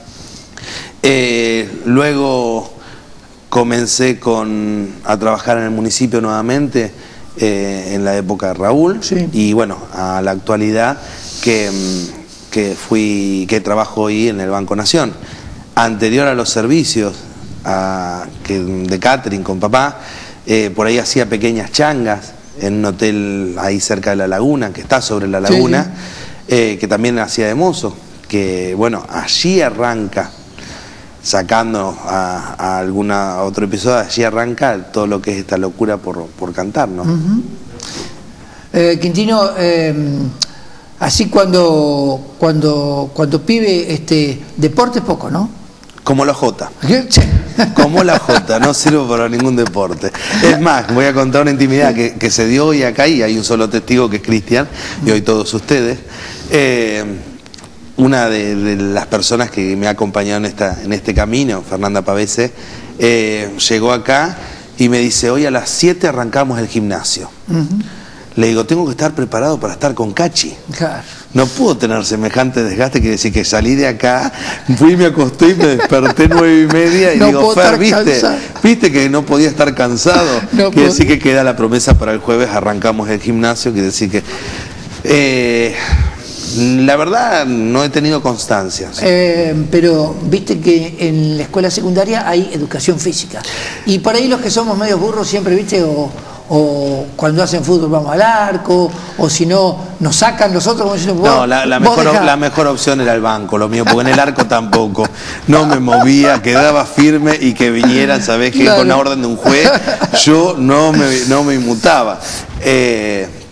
Eh, luego comencé con, a trabajar en el municipio nuevamente, eh, en la época de Raúl, sí. y bueno, a la actualidad que... que fui que trabajo hoy en el Banco Nación. Anterior a los servicios a, que, de catering con papá, eh, por ahí hacía pequeñas changas en un hotel ahí cerca de la laguna, que está sobre la laguna, sí, sí. Eh, que también hacía de mozo, que bueno, allí arranca, sacando a, a alguna a otro episodio, allí arranca todo lo que es esta locura por, por cantar, ¿no? Uh-huh. eh, Quintino, eh, así cuando, cuando, cuando pibe, este, deporte poco, ¿no? Como la Jota. Como la Jota, no sirvo para ningún deporte. Es más, voy a contar una intimidad que, que se dio hoy acá, y hay un solo testigo que es Cristian, y hoy todos ustedes. Eh, una de, de las personas que me ha acompañado en, esta, en este camino, Fernanda Pavese, eh, llegó acá y me dice, hoy a las siete arrancamos el gimnasio. Uh-huh. Le digo, tengo que estar preparado para estar con Cachi. Claro. No puedo tener semejante desgaste, que decir que salí de acá, fui, me acosté y me desperté nueve y media y no digo, Fer, ¿viste? ¿Viste que no podía estar cansado? No quiere decir que queda la promesa para el jueves, arrancamos el gimnasio, quiere decir que... Eh, la verdad, no he tenido constancia. ¿Sí? Eh, pero viste que en la escuela secundaria hay educación física. Y por ahí los que somos medios burros siempre, viste, o... o cuando hacen fútbol vamos al arco, o si no, nos sacan nosotros como diciendo, no, la, la, mejor, la mejor opción era el banco, lo mío, porque en el arco tampoco, no me movía, quedaba firme y que vinieran, ¿sabés qué? Claro. Con la orden de un juez, yo no me, no me inmutaba. Eh,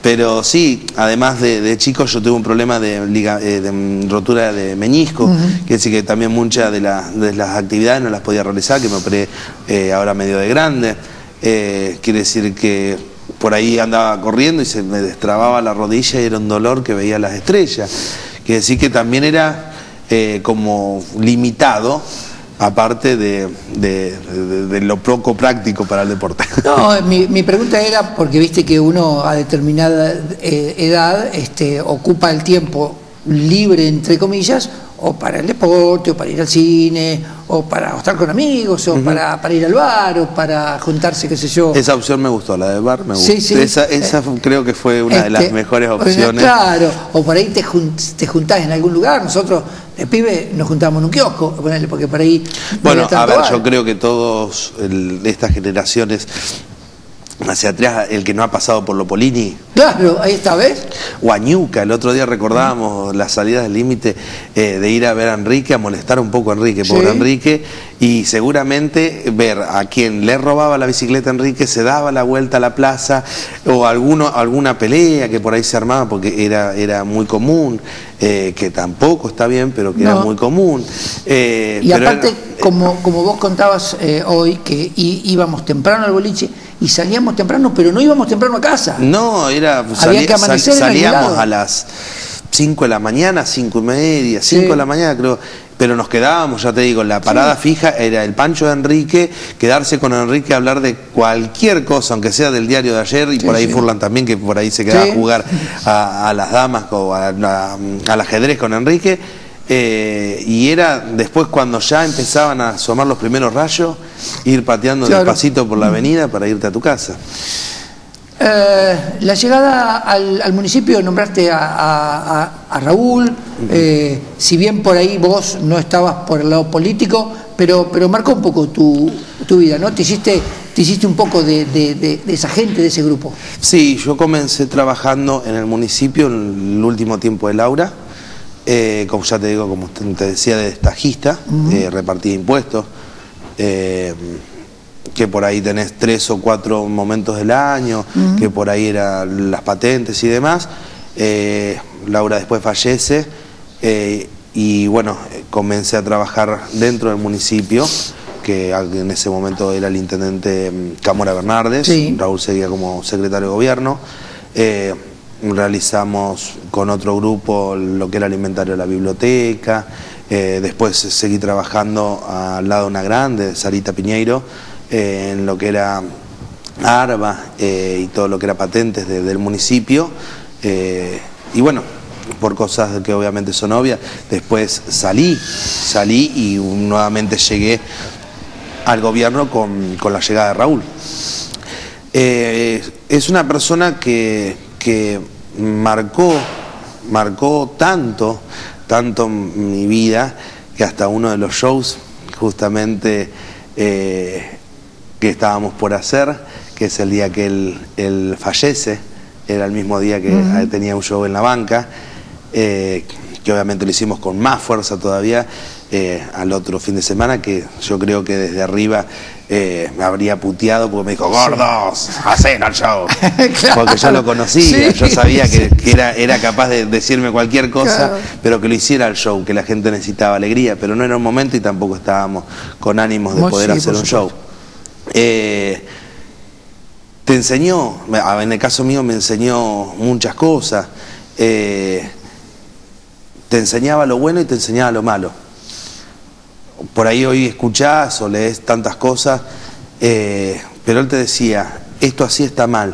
Pero sí, además de, de chico yo tuve un problema de, liga, eh, de rotura de menisco, uh-huh. Quiere decir que también muchas de, la, de las actividades no las podía realizar, que me operé eh, ahora medio de grande. Eh, quiere decir que por ahí andaba corriendo y se me destrababa la rodilla y era un dolor que veía las estrellas. Quiere decir que también era eh, como limitado, aparte de, de, de, de lo poco práctico para el deporte. No, mi, mi pregunta era porque viste que uno a determinada eh, edad este, ocupa el tiempo libre, entre comillas, o para el deporte, o para ir al cine, o para estar con amigos, o uh-huh. para, para ir al bar, o para juntarse, qué sé yo. Esa opción me gustó, la del bar me gustó. Sí, sí. Esa, esa eh, creo que fue una este, de las mejores opciones. Claro, o por ahí te, jun te juntás en algún lugar. Nosotros, de pibe, nos juntamos en un kiosco, porque por ahí... Bueno, a ver, bar. Yo creo que todos el, estas generaciones hacia atrás, el que no ha pasado por Lopolini. Claro, ahí está, ¿ves? O a Ñuca, el otro día recordábamos las salidas del límite eh, de ir a ver a Enrique, a molestar un poco a Enrique, pobre sí. Enrique, y seguramente ver a quien le robaba la bicicleta a Enrique, se daba la vuelta a la plaza, o alguno, alguna pelea que por ahí se armaba, porque era, era muy común, eh, que tampoco está bien, pero que no. Era muy común. Eh, y pero aparte, era, como, como vos contabas eh, hoy, que íbamos temprano al boliche, y salíamos temprano, pero no íbamos temprano a casa. No, era salí, que sal, salíamos a las cinco de la mañana, cinco y media, cinco sí. de la mañana creo, pero nos quedábamos, ya te digo, la parada sí. fija era el Pancho de Enrique, quedarse con Enrique a hablar de cualquier cosa, aunque sea del diario de ayer, y sí, por ahí sí. Furlan también, que por ahí se quedaba sí. a jugar a, a las damas o a, a, al ajedrez con Enrique. Eh, y era después cuando ya empezaban a asomar los primeros rayos, ir pateando claro. despacito por la avenida para irte a tu casa. Eh, la llegada al, al municipio, nombraste a, a, a Raúl, uh-huh. eh, si bien por ahí vos no estabas por el lado político, pero, pero marcó un poco tu, tu vida, ¿no? Te hiciste, te hiciste un poco de, de, de, de esa gente, de ese grupo. Sí, yo comencé trabajando en el municipio en el último tiempo de Laura. Eh, como ya te digo, como te decía, de destajista, uh-huh. eh, repartía impuestos, eh, que por ahí tenés tres o cuatro momentos del año, uh-huh. que por ahí eran las patentes y demás. Eh, Laura después fallece eh, y bueno, comencé a trabajar dentro del municipio, que en ese momento era el intendente Camora Bernardes, sí. Raúl seguía como secretario de gobierno. Eh, realizamos con otro grupo lo que era el inventario de la biblioteca, eh, después seguí trabajando al lado de una grande, Sarita Piñeiro, eh, en lo que era ARBA eh, y todo lo que era patentes de, del municipio, eh, y bueno, por cosas que obviamente son obvias, después salí, salí y nuevamente llegué al gobierno con, con la llegada de Raúl. Eh, es una persona que que marcó, marcó tanto, tanto mi vida, que hasta uno de los shows justamente eh, que estábamos por hacer, que es el día que él, él fallece, era el mismo día que uh-huh. tenía un show en la banca, eh, que obviamente lo hicimos con más fuerza todavía, eh, al otro fin de semana, que yo creo que desde arriba eh, me habría puteado porque me dijo, gordos, hacen el show. Claro. Porque yo lo conocía, sí, yo sabía que, que era, era capaz de decirme cualquier cosa, claro. pero que lo hiciera el show, que la gente necesitaba alegría, pero no era un momento y tampoco estábamos con ánimos de poder sí, hacer un show. Eh, te enseñó, en el caso mío me enseñó muchas cosas, eh, te enseñaba lo bueno y te enseñaba lo malo. Por ahí hoy escuchás o lees tantas cosas, eh, pero él te decía, esto así está mal,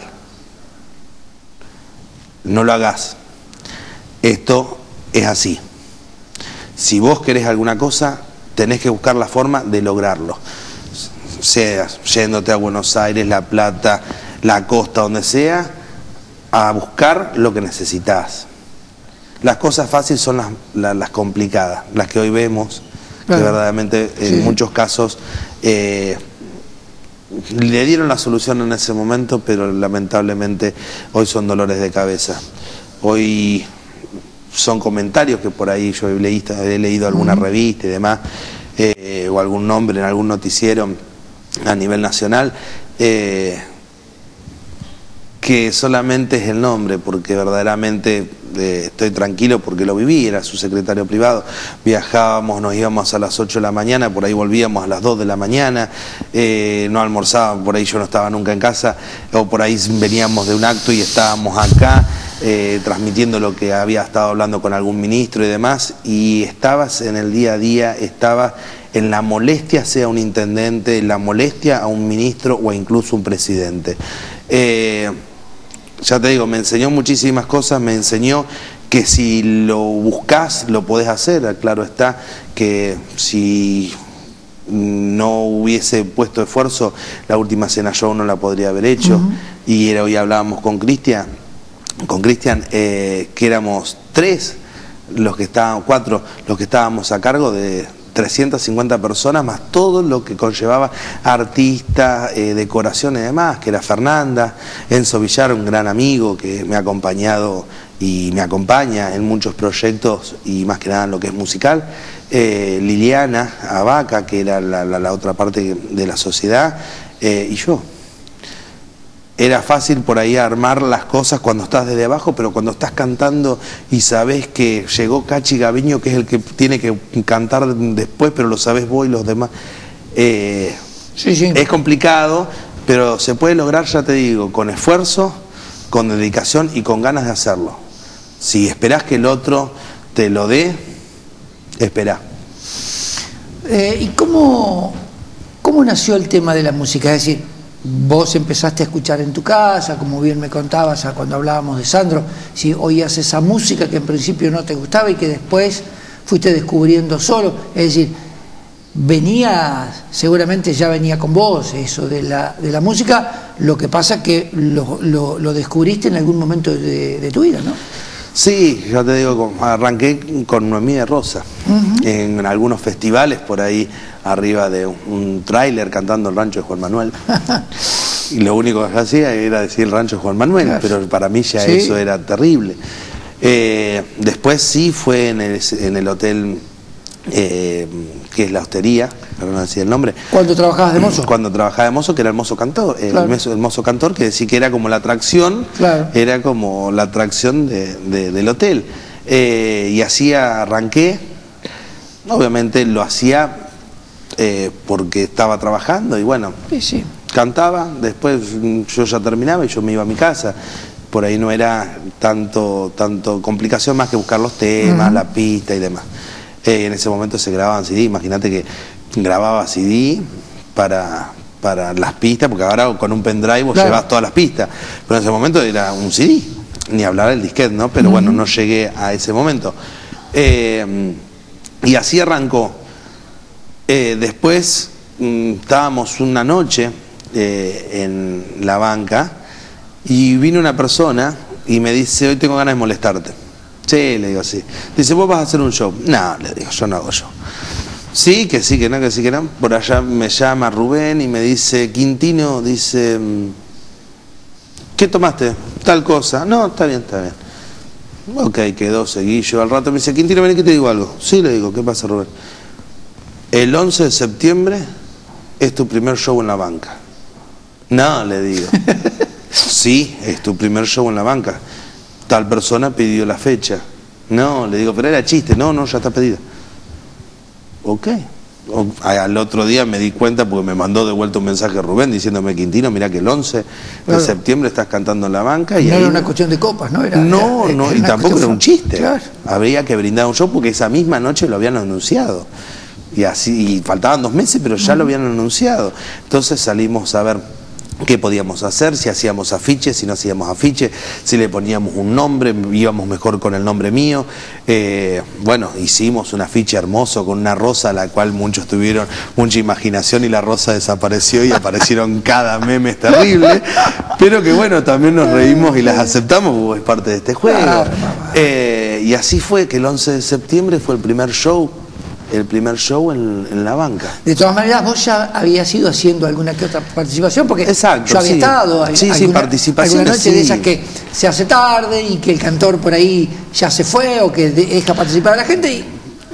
no lo hagas, esto es así. Si vos querés alguna cosa, tenés que buscar la forma de lograrlo, sea yéndote a Buenos Aires, La Plata, la costa, donde sea, a buscar lo que necesitas. Las cosas fáciles son las, las, las complicadas, las que hoy vemos, claro. que verdaderamente en sí. muchos casos eh, le dieron la solución en ese momento, pero lamentablemente hoy son dolores de cabeza. Hoy son comentarios que por ahí yo he leído, he leído alguna uh-huh. revista y demás, eh, o algún nombre en algún noticiero a nivel nacional, eh, que solamente es el nombre, porque verdaderamente eh, estoy tranquilo porque lo viví, era su secretario privado, viajábamos, nos íbamos a las ocho de la mañana, por ahí volvíamos a las dos de la mañana, eh, no almorzábamos, por ahí yo no estaba nunca en casa, o por ahí veníamos de un acto y estábamos acá, eh, transmitiendo lo que había estado hablando con algún ministro y demás, y estabas en el día a día, estabas en la molestia, sea un intendente, en la molestia a un ministro o incluso un presidente. Eh, ya te digo, me enseñó muchísimas cosas, me enseñó que si lo buscas lo podés hacer, claro está que si no hubiese puesto esfuerzo, la última cena yo no la podría haber hecho. Uh-huh. Y era, hoy hablábamos con Cristian, con Cristian, eh, que éramos tres, los que estaban, cuatro, los que estábamos a cargo de trescientas cincuenta personas, más todo lo que conllevaba artistas, eh, decoración y demás, que era Fernanda, Enzo Villar, un gran amigo que me ha acompañado y me acompaña en muchos proyectos y más que nada en lo que es musical, eh, Liliana Abaca, que era la, la, la otra parte de la sociedad, eh, y yo. Era fácil por ahí armar las cosas cuando estás desde abajo, pero cuando estás cantando y sabés que llegó Cachi Gaviño, que es el que tiene que cantar después, pero lo sabés vos y los demás, eh, sí, sí. Es complicado, pero se puede lograr, ya te digo, con esfuerzo, con dedicación y con ganas de hacerlo. Si esperás que el otro te lo dé, esperá. Eh, ¿Y cómo, cómo nació el tema de la música? Es decir, vos empezaste a escuchar en tu casa, como bien me contabas cuando hablábamos de Sandro, si oías esa música que en principio no te gustaba y que después fuiste descubriendo solo, es decir, venía, seguramente ya venía con vos eso de la, de la música, lo que pasa que lo, lo, lo descubriste en algún momento de, de tu vida, ¿no? Sí, ya te digo, arranqué con Noemí de Rosa, uh-huh. en, en algunos festivales por ahí arriba de un, un tráiler cantando el rancho de Juan Manuel. Y lo único que hacía era decir el rancho de Juan Manuel, claro. Pero para mí ya sí. Eso era terrible. Eh, después sí fue en el, en el hotel, eh, que es La Hostería, para no decir el nombre. ¿Cuándo trabajabas de mozo? Cuando trabajaba de mozo, que era el mozo cantor, eh, claro. el, mozo, el mozo cantor, que decía que era como la atracción, claro. Era como la atracción de, de, del hotel. Eh, y así arranqué, obviamente lo hacía eh, porque estaba trabajando y bueno, sí, sí. Cantaba, después yo ya terminaba y yo me iba a mi casa. Por ahí no era tanto, tanto complicación más que buscar los temas, uh-huh. La pista y demás. Eh, en ese momento se grababan C D, imagínate que grababa C D para, para las pistas, porque ahora con un pendrive vos claro. Llevas todas las pistas, pero en ese momento era un C D, ni hablar del disquete, ¿no? Pero uh-huh. Bueno, no llegué a ese momento. Eh, y así arrancó. Eh, después mmm, estábamos una noche eh, en la banca y vino una persona y me dice, hoy tengo ganas de molestarte. Sí, le digo así. Dice, ¿vos vas a hacer un show? No, le digo, yo no hago show. Sí, que sí, que no, que sí, que no. Por allá me llama Rubén y me dice, Quintino, dice, ¿qué tomaste? Tal cosa. No, está bien, está bien. Ok, quedó, seguí yo. Al rato me dice, Quintino, vení que te digo algo. Sí, le digo, ¿qué pasa, Rubén? El once de septiembre es tu primer show en la banca. No, le digo. Sí, es tu primer show en la banca. Tal persona pidió la fecha. No, le digo, pero era chiste. No, no, ya está pedida. Ok. O, al otro día me di cuenta porque me mandó de vuelta un mensaje Rubén diciéndome, Quintino, mira que el once claro. De septiembre estás cantando en la banca. Y no ahí era una cuestión de copas, ¿no? Era, no, era, no, era y tampoco era un chiste. Claro. Habría que brindar un show porque esa misma noche lo habían anunciado. Y así, y faltaban dos meses, pero ya uh-huh. Lo habían anunciado. Entonces salimos a ver qué podíamos hacer, si hacíamos afiches, si no hacíamos afiches, si le poníamos un nombre, íbamos mejor con el nombre mío. Eh, bueno, hicimos un afiche hermoso con una rosa, a la cual muchos tuvieron mucha imaginación y la rosa desapareció y aparecieron cada meme terrible, pero que bueno, también nos reímos y las aceptamos porque es parte de este juego. Eh, y así fue que el once de septiembre fue el primer show. El primer show en, en la banca. De todas maneras, vos ya habías ido haciendo alguna que otra participación, porque exacto, yo había sí. estado sí, alguna, sí, participación alguna noche sí. De esas que se hace tarde y que el cantor por ahí ya se fue o que deja participar a la gente y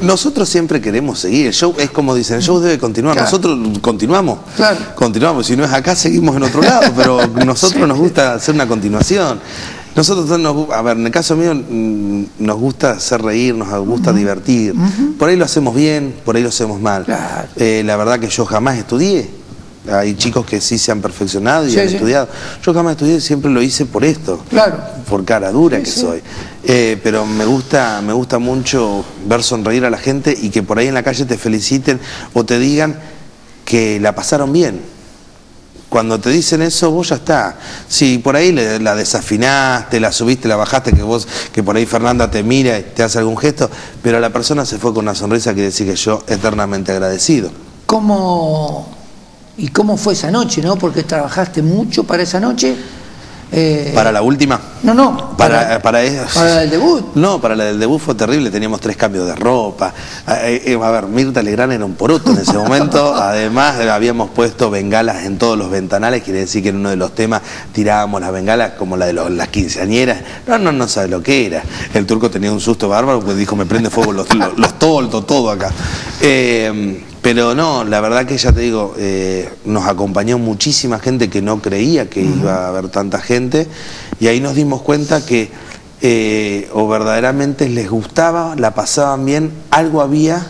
Nosotros siempre queremos seguir, el show es como dicen, el show debe continuar, claro. Nosotros continuamos, claro. continuamos, si no es acá seguimos en otro lado, pero nosotros sí. nos gusta hacer una continuación. Nosotros, nos, a ver, en el caso mío, nos gusta hacer reír, nos gusta uh-huh. divertir. Uh-huh. Por ahí lo hacemos bien, por ahí lo hacemos mal. Claro. Eh, la verdad que yo jamás estudié. Hay chicos que sí se han perfeccionado y sí, han sí. estudiado. Yo jamás estudié, siempre lo hice por esto. Claro. Por cara dura sí, que sí. soy. Eh, pero me gusta, me gusta mucho ver sonreír a la gente y que por ahí en la calle te feliciten o te digan que la pasaron bien. Cuando te dicen eso, vos ya está. Si por ahí le, la desafinaste, la subiste, la bajaste, que vos, que por ahí Fernanda te mira y te hace algún gesto, pero la persona se fue con una sonrisa que decir que yo eternamente agradecido. ¿Cómo, y cómo fue esa noche, no? Porque trabajaste mucho para esa noche. Eh, ¿Para la última? No, no. Para, para, para, para el debut. No, para la del debut fue terrible, teníamos tres cambios de ropa. Eh, eh, a ver, Mirta Legrand era un poroto en ese momento. Además, habíamos puesto bengalas en todos los ventanales, quiere decir que en uno de los temas tirábamos las bengalas como la de los, las quinceañeras. No, no, no sabe lo que era. El turco tenía un susto bárbaro, pues dijo, me prende fuego los, los, los toldos, todo acá. Eh, Pero no, la verdad que ya te digo, eh, nos acompañó muchísima gente que no creía que uh-huh. iba a haber tanta gente y ahí nos dimos cuenta que eh, o verdaderamente les gustaba, la pasaban bien, algo había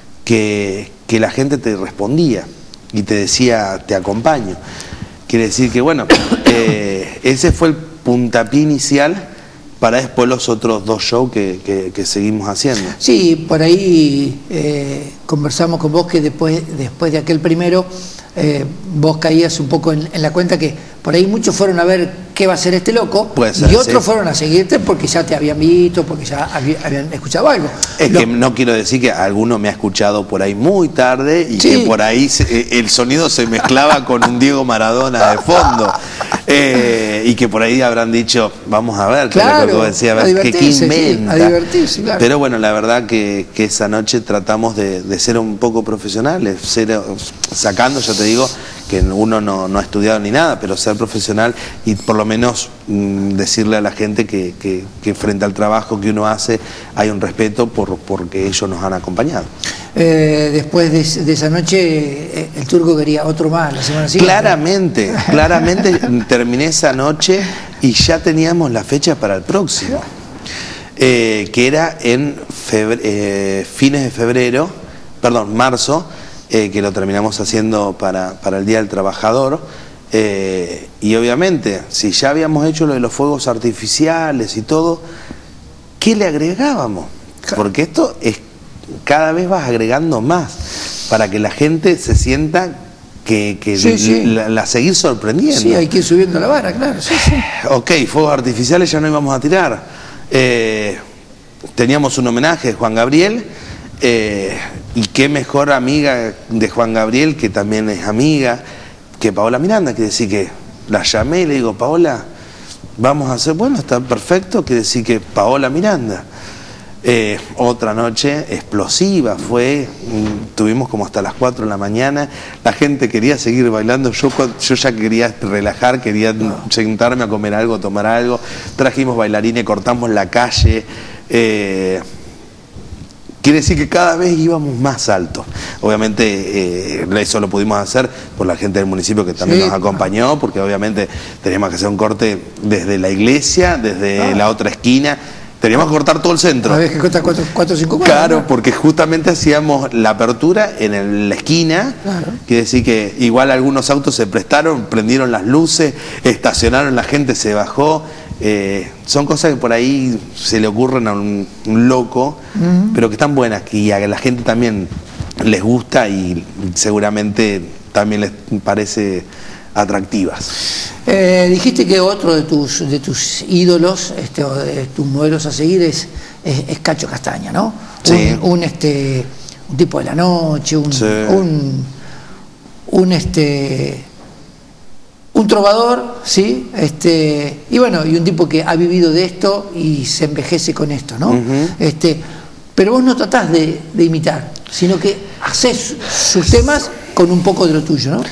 que, que la gente te respondía y te decía, te acompaño. Quiere decir que bueno, eh, ese fue el puntapié inicial para después los otros dos shows que, que, que seguimos haciendo. Sí, por ahí eh, conversamos con vos que después, después de aquel primero, eh, vos caías un poco en, en la cuenta que por ahí muchos fueron a ver qué va a hacer este loco, Puede ser, y otros sí. fueron a seguirte porque ya te habían visto, porque ya había, habían escuchado algo. Es Lo... que no quiero decir que alguno me ha escuchado por ahí muy tarde y sí. que por ahí se, el sonido se mezclaba con un Diego Maradona de fondo. Eh, y que por ahí habrán dicho, vamos a ver, claro, que vos decías, a ver qué inventa. Sí, a divertirse, claro. Pero bueno, la verdad que, que esa noche tratamos de, de ser un poco profesionales, ser, sacando, ya te digo, que uno no, no ha estudiado ni nada, pero ser profesional y por lo menos mmm, decirle a la gente que, que, que frente al trabajo que uno hace hay un respeto por porque ellos nos han acompañado. Eh, después de, de esa noche eh, el turco quería otro más la semana siguiente. Claramente, claramente terminé esa noche y ya teníamos la fecha para el próximo, eh, que era en febre, eh, fines de febrero, perdón, marzo, eh, que lo terminamos haciendo para, para el Día del Trabajador. Eh, y obviamente, si ya habíamos hecho lo de los fuegos artificiales y todo, ¿qué le agregábamos? Porque esto es, cada vez vas agregando más para que la gente se sienta que, que sí, sí. La, la seguir sorprendiendo. Sí, hay que ir subiendo la vara, claro. Sí, sí. Ok, fuegos artificiales ya no íbamos a tirar. Eh, teníamos un homenaje de Juan Gabriel. Eh, y qué mejor amiga de Juan Gabriel, que también es amiga, que Paola Miranda. Quiere decir que la llamé y le digo, Paola, vamos a hacer, bueno, está perfecto, quiere decir que Paola Miranda. Eh, otra noche explosiva fue, tuvimos como hasta las cuatro de la mañana, la gente quería seguir bailando, yo, yo ya quería relajar, quería sentarme a comer algo, tomar algo, trajimos bailarines, cortamos la calle, eh, quiere decir que cada vez íbamos más alto. Obviamente eh, eso lo pudimos hacer por la gente del municipio que también sí. nos acompañó, porque obviamente teníamos que hacer un corte desde la iglesia, desde ah. la otra esquina. Teníamos que cortar todo el centro. A ver, que cuesta cuatro o cinco cuadras. Claro, ¿no? Porque justamente hacíamos la apertura en el, la esquina. Claro. Quiere decir que igual algunos autos se prestaron, prendieron las luces, estacionaron, la gente se bajó. Eh, son cosas que por ahí se le ocurren a un, un loco, uh-huh. pero que están buenas, que a la gente también les gusta y seguramente también les parece atractivas. Eh, dijiste que otro de tus de tus ídolos, este, o de tus modelos a seguir es, es, es Cacho Castaña, ¿no? Sí. Un, un este un tipo de la noche, un, sí. un, un este un trovador, sí, este y bueno, y un tipo que ha vivido de esto y se envejece con esto, ¿no? Uh-huh. Este, pero vos no tratás de, de imitar, sino que haces sus temas con un poco de lo tuyo, ¿no?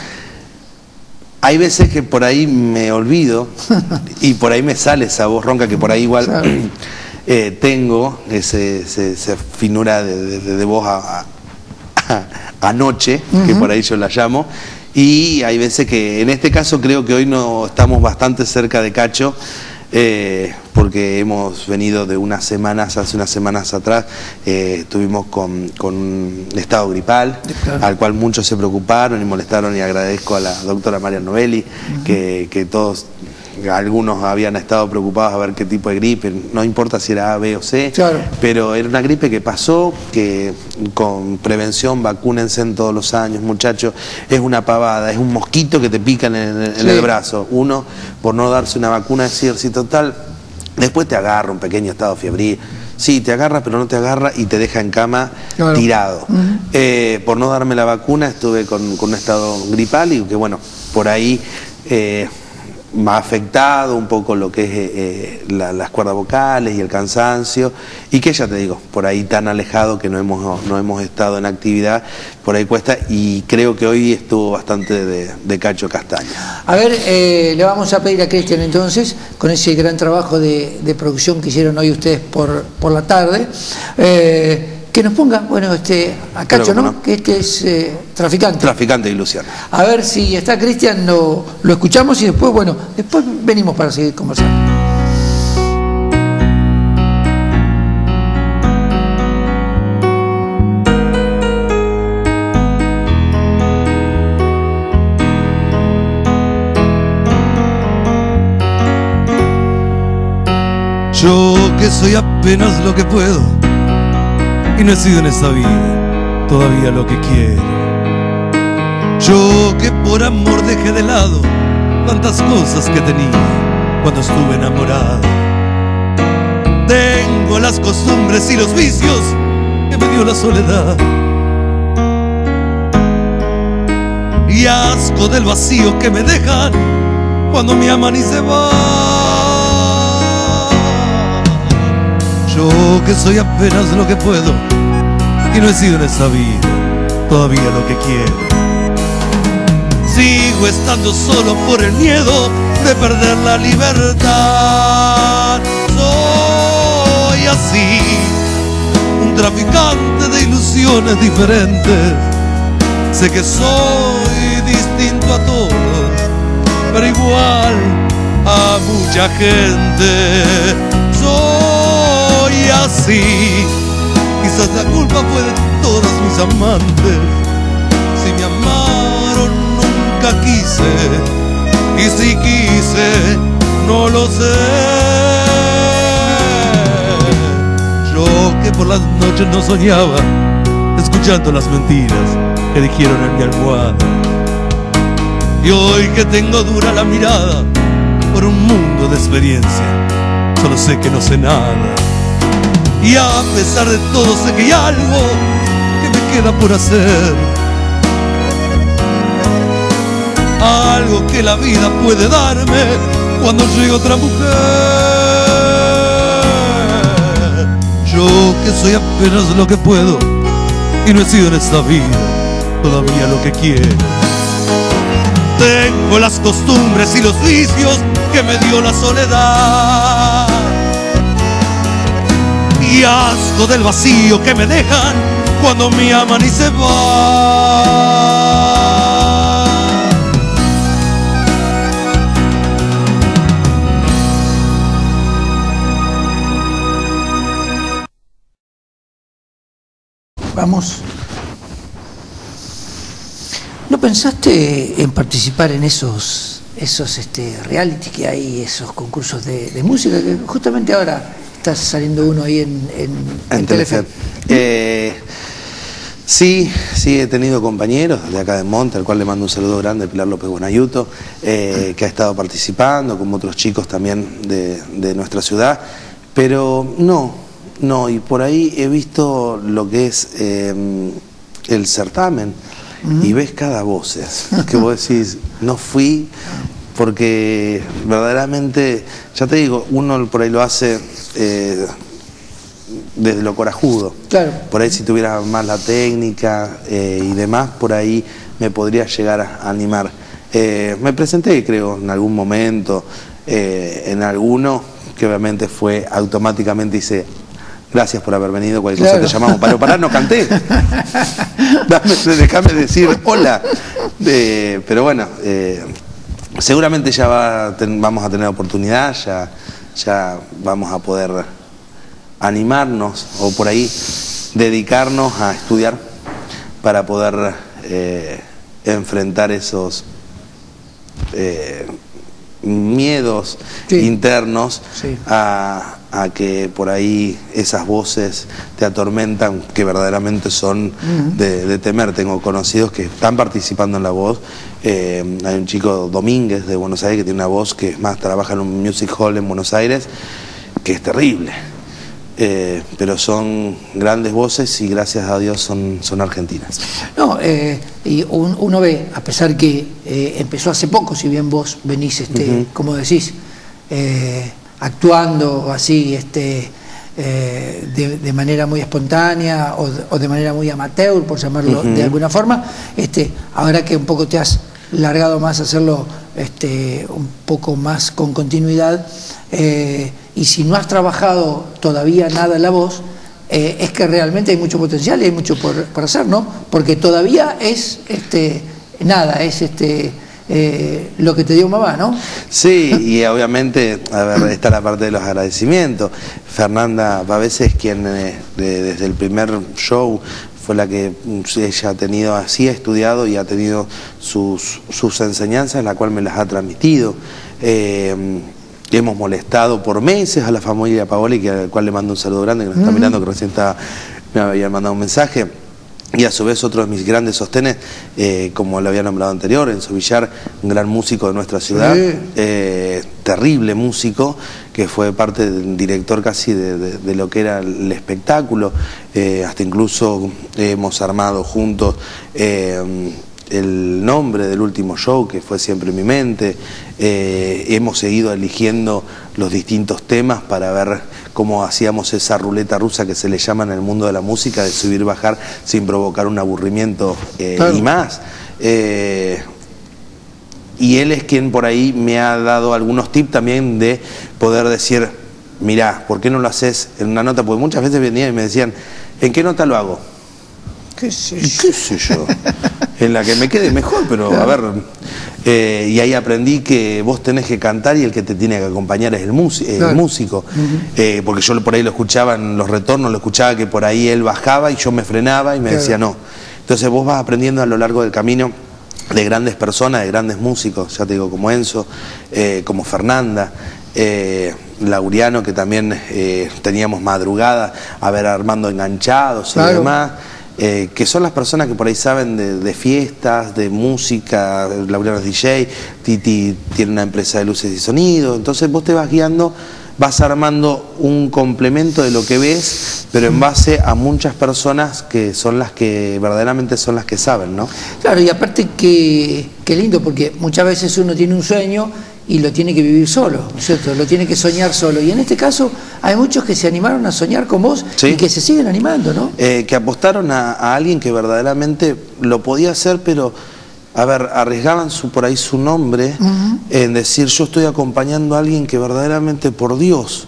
Hay veces que por ahí me olvido y por ahí me sale esa voz ronca que por ahí igual... Claro. eh, tengo ese, ese, esa finura de, de, de voz a, a, a, anoche, uh-huh. que por ahí yo la llamo, y hay veces que, en este caso creo que hoy no estamos bastante cerca de Cacho, eh, porque hemos venido de unas semanas, hace unas semanas atrás, eh, estuvimos con, con un estado gripal, claro. al cual muchos se preocuparon y molestaron, y agradezco a la doctora María Novelli, uh-huh. que, que todos, algunos habían estado preocupados a ver qué tipo de gripe, no importa si era A, B o C, claro. pero era una gripe que pasó, que con prevención, vacúnense en todos los años, muchachos, es una pavada, es un mosquito que te pica en el, en sí. el brazo. Uno, por no darse una vacuna, decir, si total, después te agarra un pequeño estado febril, sí, te agarra, pero no te agarra y te deja en cama claro. tirado. Uh-huh. eh, por no darme la vacuna estuve con, con un estado gripal y que bueno, por ahí... Eh, me ha afectado un poco lo que es eh, la, las cuerdas vocales y el cansancio, y que ya te digo, por ahí tan alejado que no hemos, no hemos estado en actividad, por ahí cuesta, y creo que hoy estuvo bastante de, de Cacho Castaña. A ver, eh, le vamos a pedir a Cristian entonces, con ese gran trabajo de, de producción que hicieron hoy ustedes por, por la tarde, eh, que nos ponga, bueno, este, a Cacho, ¿no? ¿no? Que este es eh, traficante. Traficante de ilusión. A ver si está Cristian, lo, lo escuchamos y después, bueno, después venimos para seguir conversando. Yo que soy apenas lo que puedo, y no he sido en esta vida todavía lo que quiero. Yo que por amor dejé de lado tantas cosas que tenía cuando estuve enamorado. Tengo las costumbres y los vicios que me dio la soledad, y asco del vacío que me dejan cuando me aman y se van. Yo que soy apenas lo que puedo, y no he sido en esta vida todavía lo que quiero. Sigo estando solo por el miedo de perder la libertad. Soy así, un traficante de ilusiones diferentes. Sé que soy distinto a todos, pero igual a mucha gente. Soy así, quizás la culpa fue de todas mis amantes. Si me amaron nunca quise, y si quise no lo sé. Yo que por las noches no soñaba, escuchando las mentiras que dijeron en mi almohada, y hoy que tengo dura la mirada por un mundo de experiencia, solo sé que no sé nada. Y a pesar de todo sé que hay algo que me queda por hacer, algo que la vida puede darme cuando llegue otra mujer. Yo que soy apenas lo que puedo, y no he sido en esta vida todavía lo que quiero. Tengo las costumbres y los vicios que me dio la soledad, y asco del vacío que me dejan cuando me aman y se van. Vamos. ¿No pensaste en participar en esos, esos este, reality que hay, esos concursos de, de música, que justamente ahora está saliendo uno ahí en, en, en, en Telefe? Eh, sí, sí, he tenido compañeros de acá de Monte, al cual le mando un saludo grande, Pilar López Buenayuto, eh, que ha estado participando, como otros chicos también de, de nuestra ciudad, pero no, no, y por ahí he visto lo que es eh, el certamen, uh-huh. y ves cada voces, que vos decís, no fui, porque verdaderamente, ya te digo, uno por ahí lo hace eh, desde lo corajudo. Claro. Por ahí si tuviera más la técnica eh, y demás, por ahí me podría llegar a animar. Eh, me presenté, creo, en algún momento, eh, en alguno, que obviamente fue automáticamente, dice, gracias por haber venido, cualquier Claro. cosa te llamamos. Para parar no canté. Dame, déjame decir hola. Eh, pero bueno, eh, seguramente ya va, ten, vamos a tener oportunidad, ya, ya vamos a poder animarnos o por ahí dedicarnos a estudiar para poder eh, enfrentar esos eh, miedos sí. internos sí. a, a que por ahí esas voces te atormentan, que verdaderamente son uh-huh. de, de temer. Tengo conocidos que están participando en la voz. Eh, hay un chico, Domínguez, de Buenos Aires, que tiene una voz que es más, trabaja en un music hall en Buenos Aires, que es terrible. Eh, pero son grandes voces y gracias a Dios son, son argentinas. No, eh, y un, uno ve, a pesar que eh, empezó hace poco, si bien vos venís, este, uh-huh. como decís, eh, actuando así, este, eh, de, de manera muy espontánea o de, o de manera muy amateur, por llamarlo uh-huh. de alguna forma, este, ahora que un poco te has largado más a hacerlo este, un poco más con continuidad, eh, y si no has trabajado todavía nada en la voz, eh, es que realmente hay mucho potencial y hay mucho por, por hacer, ¿no? Porque todavía es este, nada, es este eh, lo que te dio mamá, ¿no? Sí, y obviamente, a ver, está la parte de los agradecimientos. Fernanda Pavese es quien eh, de, desde el primer show fue la que ella ha tenido, así ha estudiado y ha tenido sus, sus enseñanzas, la cual me las ha transmitido. Eh, hemos molestado por meses a la familia Paoli, que al cual le mando un saludo grande, que nos está uh-huh. mirando, que recién está, me había mandado un mensaje. Y a su vez otro de mis grandes sostenes, eh, como lo había nombrado anterior, Enzo Villar, un gran músico de nuestra ciudad, sí. eh, terrible músico, que fue parte del director casi de, de, de lo que era el espectáculo, eh, hasta incluso eh, hemos armado juntos eh, el nombre del último show, que fue Siempre en mi mente. Eh, hemos seguido eligiendo los distintos temas para ver cómo hacíamos esa ruleta rusa que se le llama en el mundo de la música, de subir y bajar sin provocar un aburrimiento eh, claro. y más. Eh, y él es quien por ahí me ha dado algunos tips también de poder decir, mirá, ¿por qué no lo haces en una nota? Porque muchas veces venían y me decían, ¿en qué nota lo hago? ¿Qué sé yo? ¿Qué sé yo? En la que me quede mejor, pero claro. a ver, eh, y ahí aprendí que vos tenés que cantar y el que te tiene que acompañar es el, el claro. músico, uh-huh. eh, porque yo por ahí lo escuchaba en los retornos, lo escuchaba que por ahí él bajaba y yo me frenaba y me claro. decía no. Entonces vos vas aprendiendo a lo largo del camino de grandes personas, de grandes músicos, ya te digo, como Enzo, eh, como Fernanda, eh, Lauriano, que también eh, teníamos madrugada a ver Armando Enganchados y claro. demás. Eh, que son las personas que por ahí saben de, de fiestas, de música. Laureano es D J, Titi tiene una empresa de luces y sonido, entonces vos te vas guiando, vas armando un complemento de lo que ves, pero en base a muchas personas que son las que verdaderamente son las que saben, ¿no? Claro, y aparte que, que lindo, porque muchas veces uno tiene un sueño y lo tiene que vivir solo, ¿no es cierto? Lo tiene que soñar solo. Y en este caso hay muchos que se animaron a soñar con vos ¿sí? y que se siguen animando, ¿no? Eh, que apostaron a, a alguien que verdaderamente lo podía hacer, pero, a ver, arriesgaban su, por ahí su nombre uh-huh. en decir, yo estoy acompañando a alguien que verdaderamente, por Dios.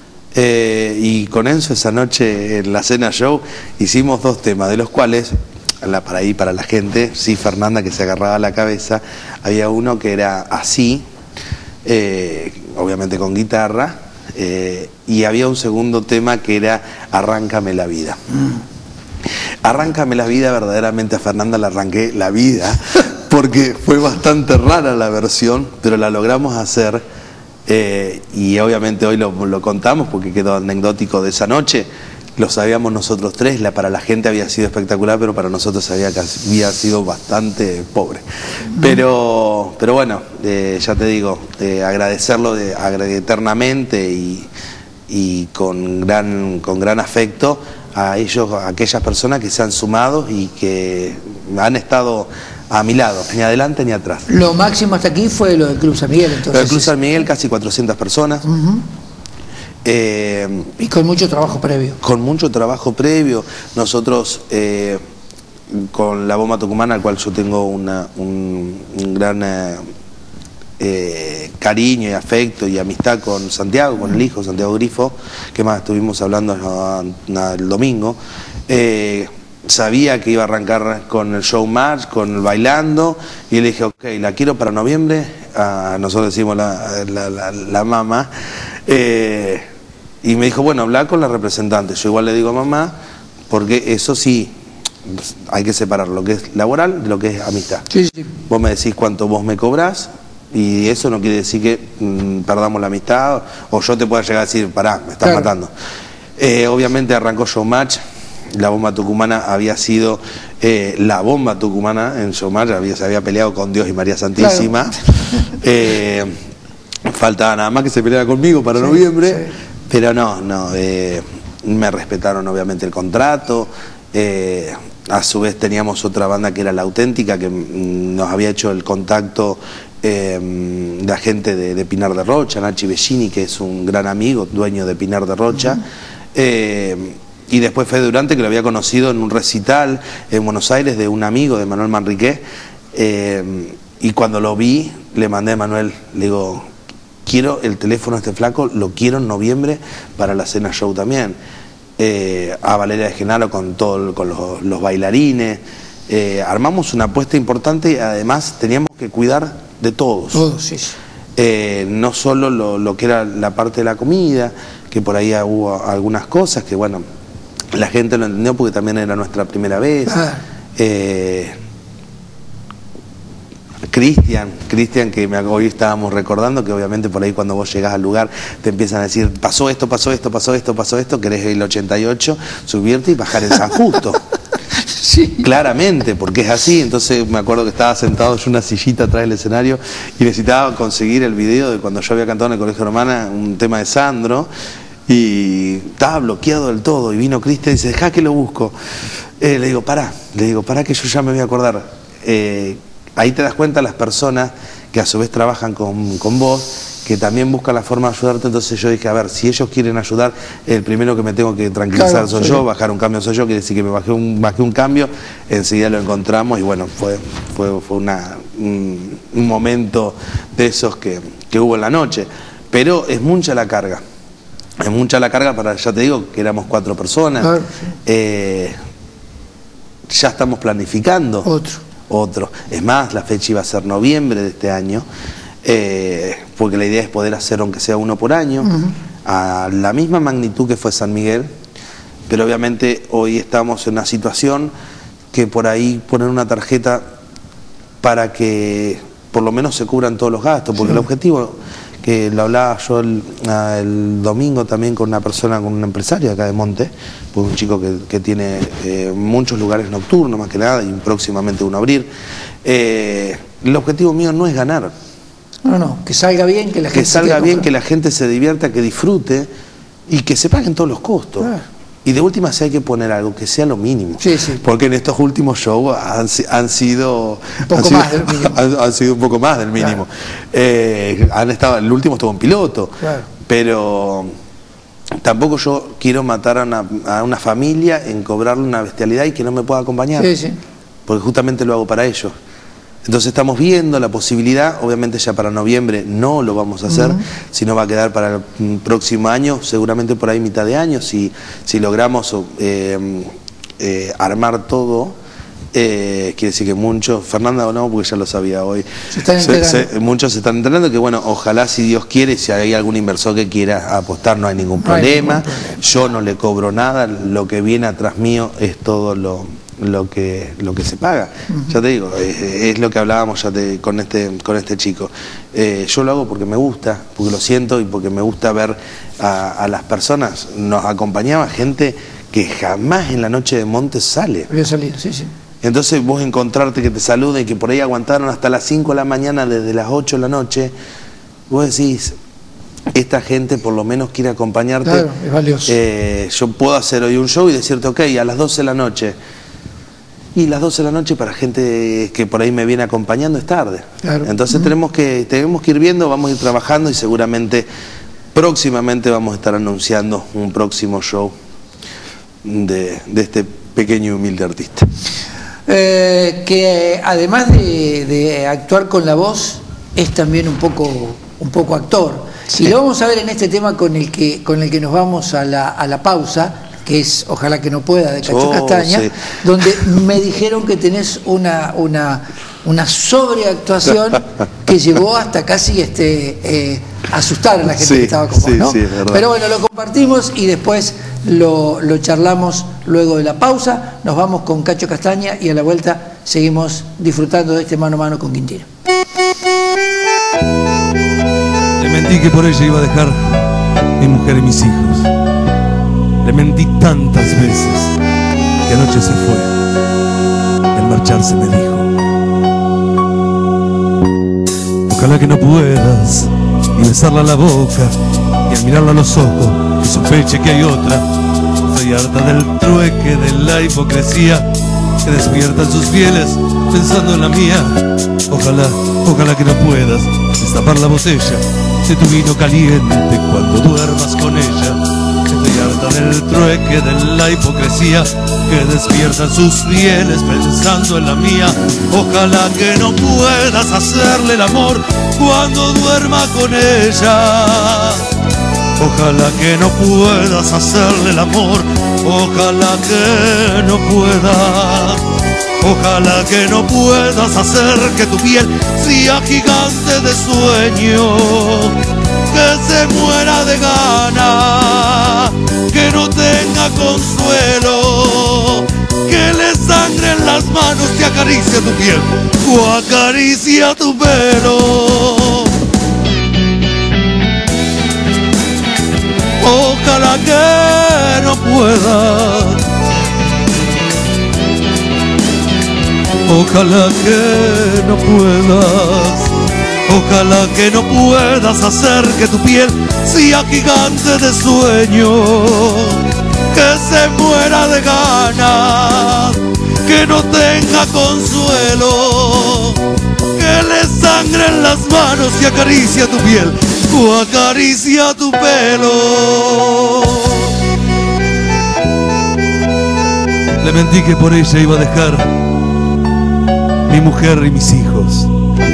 Eh, y con Enzo esa noche en la cena show hicimos dos temas, de los cuales, la, para ahí, para la gente, sí, Fernanda, que se agarraba la cabeza, había uno que era así, Eh, obviamente con guitarra, eh, y había un segundo tema que era Arráncame la vida. Mm. Arráncame la vida, verdaderamente a Fernanda le arranqué la vida, porque fue bastante rara la versión, pero la logramos hacer, eh, y obviamente hoy lo, lo contamos porque quedó anecdótico de esa noche. Lo sabíamos nosotros tres, la, para la gente había sido espectacular, pero para nosotros había, había sido bastante pobre. Pero, pero bueno, eh, ya te digo, eh, agradecerlo de, agradecer eternamente y, y con, gran, con gran afecto a ellos, a aquellas personas que se han sumado y que han estado a mi lado, ni adelante ni atrás. Lo máximo hasta aquí fue lo del Club San Miguel, entonces. Lo del Club San Miguel, casi cuatrocientas personas. Uh-huh. Eh, y con mucho trabajo previo. Con mucho trabajo previo. Nosotros, eh, con la Bomba Tucumana, al cual yo tengo una, un, un gran eh, eh, cariño y afecto y amistad con Santiago, con el hijo, Santiago Grifo, que más estuvimos hablando no, no, el domingo. Eh, sabía que iba a arrancar con el show March, con el bailando, y le dije, ok, la quiero para noviembre, ah, nosotros decimos la, la, la, la mamá, eh, y me dijo, bueno, habla con la representante. Yo igual le digo a mamá, porque eso sí, hay que separar lo que es laboral de lo que es amistad. Sí, sí. Vos me decís cuánto vos me cobrás, y eso no quiere decir que mmm, perdamos la amistad, o yo te pueda llegar a decir, pará, me estás claro. matando. Eh, obviamente arrancó Showmatch. La bomba tucumana había sido eh, la bomba tucumana en Showmatch, había, se había peleado con Dios y María Santísima. Claro. Eh, faltaba nada más que se peleara conmigo para sí, noviembre, sí. Pero no, no, eh, me respetaron obviamente el contrato. Eh, a su vez teníamos otra banda que era La Auténtica, que mm, nos había hecho el contacto eh, la gente de, de Pinar de Rocha, Nachi Bellini, que es un gran amigo, dueño de Pinar de Rocha. Uh-huh. eh, Y después Fede Durante, que lo había conocido en un recital en Buenos Aires de un amigo de Manuel Manriquez. Eh, y cuando lo vi, le mandé a Manuel, le digo, quiero el teléfono de este flaco, lo quiero en noviembre para la cena show también. Eh, a Valeria de Genaro con, todo, con los, los bailarines. Eh, armamos una apuesta importante y además teníamos que cuidar de todos. Todos, sí. Eh, no solo lo, lo que era la parte de la comida, que por ahí hubo algunas cosas que, bueno, la gente lo entendió porque también era nuestra primera vez. Ah. Eh, Cristian, Cristian, que me, hoy estábamos recordando que obviamente por ahí cuando vos llegás al lugar te empiezan a decir, pasó esto, pasó esto, pasó esto, pasó esto, querés el ochenta y ocho, subirte y bajar en San Justo. Sí. Claramente, porque es así. Entonces me acuerdo que estaba sentado yo en una sillita atrás del escenario y necesitaba conseguir el video de cuando yo había cantado en el Colegio Romana un tema de Sandro. Y estaba bloqueado del todo, y vino Cristian y dice, dejá que lo busco. Eh, le digo, pará, le digo, pará que yo ya me voy a acordar. Eh, ahí te das cuenta las personas que a su vez trabajan con, con vos, que también buscan la forma de ayudarte. Entonces yo dije, a ver, si ellos quieren ayudar, el primero que me tengo que tranquilizar claro, soy yo, bajar un cambio soy yo, quiere decir que me bajé un, bajé un cambio, enseguida lo encontramos, y bueno, fue, fue, fue una, un, un momento de esos que, que hubo en la noche. Pero es mucha la carga. Es mucha la carga para, ya te digo, que éramos cuatro personas. Claro, sí. eh, ya estamos planificando otro. otro. Es más, la fecha iba a ser noviembre de este año, eh, porque la idea es poder hacer aunque sea uno por año, uh-huh. a la misma magnitud que fue San Miguel, pero obviamente hoy estamos en una situación que por ahí poner una tarjeta para que por lo menos se cubran todos los gastos, porque sí. El objetivo, que lo hablaba yo el, el domingo también con una persona, con un empresario acá de Monte, pues un chico que, que tiene eh, muchos lugares nocturnos más que nada, y próximamente uno a abrir. Eh, el objetivo mío no es ganar. No, no, que salga bien, que la gente que salga bien, que la gente se divierta, que disfrute y que se paguen todos los costos. Ah. Y de última, si hay que poner algo que sea lo mínimo. Sí, sí. Porque en estos últimos shows han, han sido un poco han sido, más del mínimo. Han, han sido un poco más del mínimo. Claro. Eh, han estado, el último estuvo en piloto. Claro. Pero tampoco yo quiero matar a una, a una familia en cobrarle una bestialidad y que no me pueda acompañar. Sí, sí. Porque justamente lo hago para ellos. Entonces estamos viendo la posibilidad, obviamente ya para noviembre no lo vamos a hacer, uh-huh. sino va a quedar para el próximo año, seguramente por ahí mitad de año, si, si logramos eh, eh, armar todo, eh, quiere decir que muchos, Fernanda o no, porque ya lo sabía hoy, se están se, se, muchos se están entrenando, que bueno, ojalá si Dios quiere, si hay algún inversor que quiera apostar, no hay ningún no problema, hay ningún problema. Yo no le cobro nada, lo que viene atrás mío es todo lo... lo que lo que se paga. Uh-huh. Ya te digo, es, es lo que hablábamos ya te, con este con este chico. Eh, yo lo hago porque me gusta, porque lo siento y porque me gusta ver a, a las personas. Nos acompañaba gente que jamás en la noche de Monte sale. Había salido, sí, sí. Entonces vos encontrarte que te saluden y que por ahí aguantaron hasta las cinco de la mañana, desde las ocho de la noche, vos decís, esta gente por lo menos quiere acompañarte. Claro, es valioso. Eh, yo puedo hacer hoy un show y decirte, ok, a las doce de la noche. Y las doce de la noche para gente que por ahí me viene acompañando es tarde. Claro. Entonces uh-huh. tenemos que tenemos que ir viendo, vamos a ir trabajando y seguramente próximamente vamos a estar anunciando un próximo show de, de este pequeño y humilde artista. Eh, que además de, de actuar con la voz, es también un poco, un poco actor. Sí. Y lo vamos a ver en este tema con el que, con el que nos vamos a la, a la pausa, que es Ojalá que no pueda, de Cacho Oh, Castaña, sí. donde me dijeron que tenés una, una, una sobreactuación que llegó hasta casi este, eh, asustar a la gente Sí, que estaba con vos, sí, ¿no? sí, es verdad. Pero bueno, lo compartimos y después lo, lo charlamos luego de la pausa. Nos vamos con Cacho Castaña y a la vuelta seguimos disfrutando de este mano a mano con Quintino. Le mentí que por ella iba a dejar mi mujer y mis hijos. Le mentí tantas veces que anoche se fue. Y al marcharse me dijo: ojalá que no puedas y besarla a la boca y al mirarla a los ojos que sospeche que hay otra. Estoy harta del trueque, de la hipocresía que despiertan sus fieles pensando en la mía. Ojalá, ojalá que no puedas destapar la botella de tu vino caliente cuando duermas con ella. Estoy harta del trueque, de la hipocresía que despiertan sus fieles pensando en la mía. Ojalá que no puedas hacerle el amor cuando duerma con ella. Ojalá que no puedas hacerle el amor. Ojalá que no puedas. Ojalá que no puedas hacer que tu piel sea gigante de sueño, que se muera de gana, que no tenga consuelo, que le sangren las manos y acaricie tu piel o acaricia tu pelo. Ojalá que no puedas. Ojalá que no puedas, ojalá que no puedas hacer que tu piel sea gigante de sueño, que se muera de ganas, que no tenga consuelo, que le sangren las manos y acaricia tu piel o acaricia tu pelo. Le mentí que por ella iba a dejar mi mujer y mis hijos.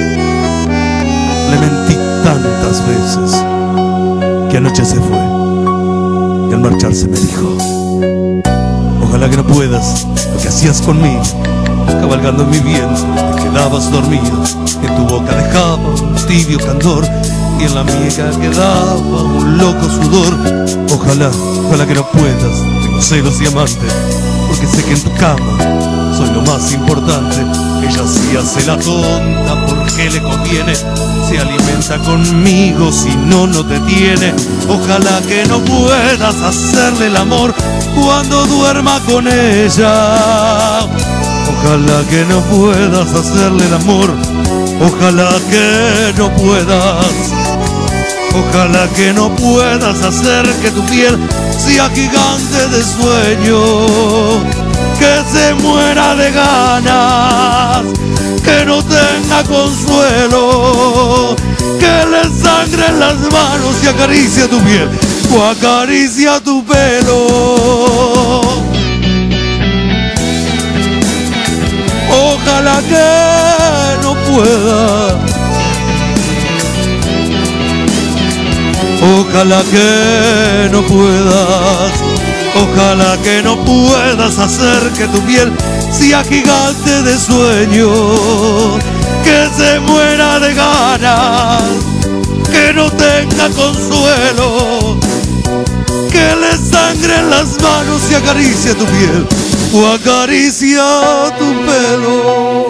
Le mentí tantas veces que anoche se fue y al marcharse me dijo: ojalá que no puedas lo que hacías conmigo, cabalgando en mi vientre te quedabas dormido, en tu boca dejaba un tibio candor y en la mía quedaba un loco sudor. Ojalá, ojalá que no puedas, tengo celos y amantes, porque sé que en tu cama soy lo más importante. Ella sí hace la tonta porque le conviene, se alimenta conmigo, si no, no te tiene. Ojalá que no puedas hacerle el amor cuando duerma con ella. Ojalá que no puedas hacerle el amor. Ojalá que no puedas. Ojalá que no puedas hacer que tu piel sea gigante de sueño, que se muera de ganas, que no tenga consuelo, que le sangren las manos y acaricia tu piel o acaricia tu pelo. Ojalá que no pueda. Ojalá que no puedas. Ojalá que no puedas hacer que tu piel sea gigante de sueño, que se muera de ganas, que no tenga consuelo, que le sangren las manos y acaricia tu piel o acaricia tu pelo.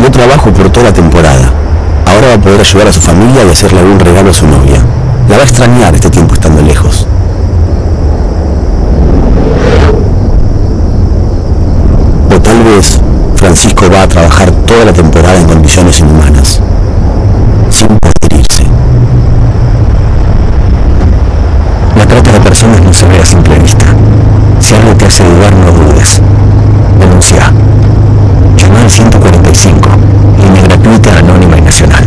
Consiguió trabajo por toda la temporada. Ahora va a poder ayudar a su familia y hacerle algún regalo a su novia. La va a extrañar este tiempo estando lejos. O tal vez Francisco va a trabajar toda la temporada en condiciones inhumanas, sin poder irse. La trata de personas no se ve a simple vista. Si algo te hace dudar, no dudes. Denuncia. Llama al ciento cuarenta y cinco, línea gratuita, anónima y nacional.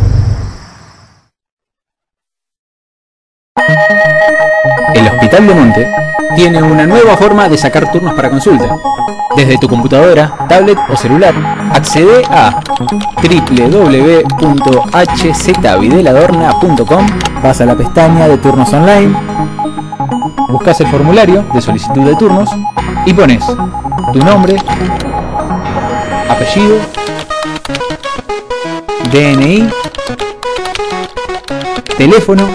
El Hospital de Monte tiene una nueva forma de sacar turnos para consulta. Desde tu computadora, tablet o celular, accede a doble u doble u doble u punto h z videladorna punto com, vas a la pestaña de turnos online, buscas el formulario de solicitud de turnos y pones tu nombre, apellido, D N I, teléfono,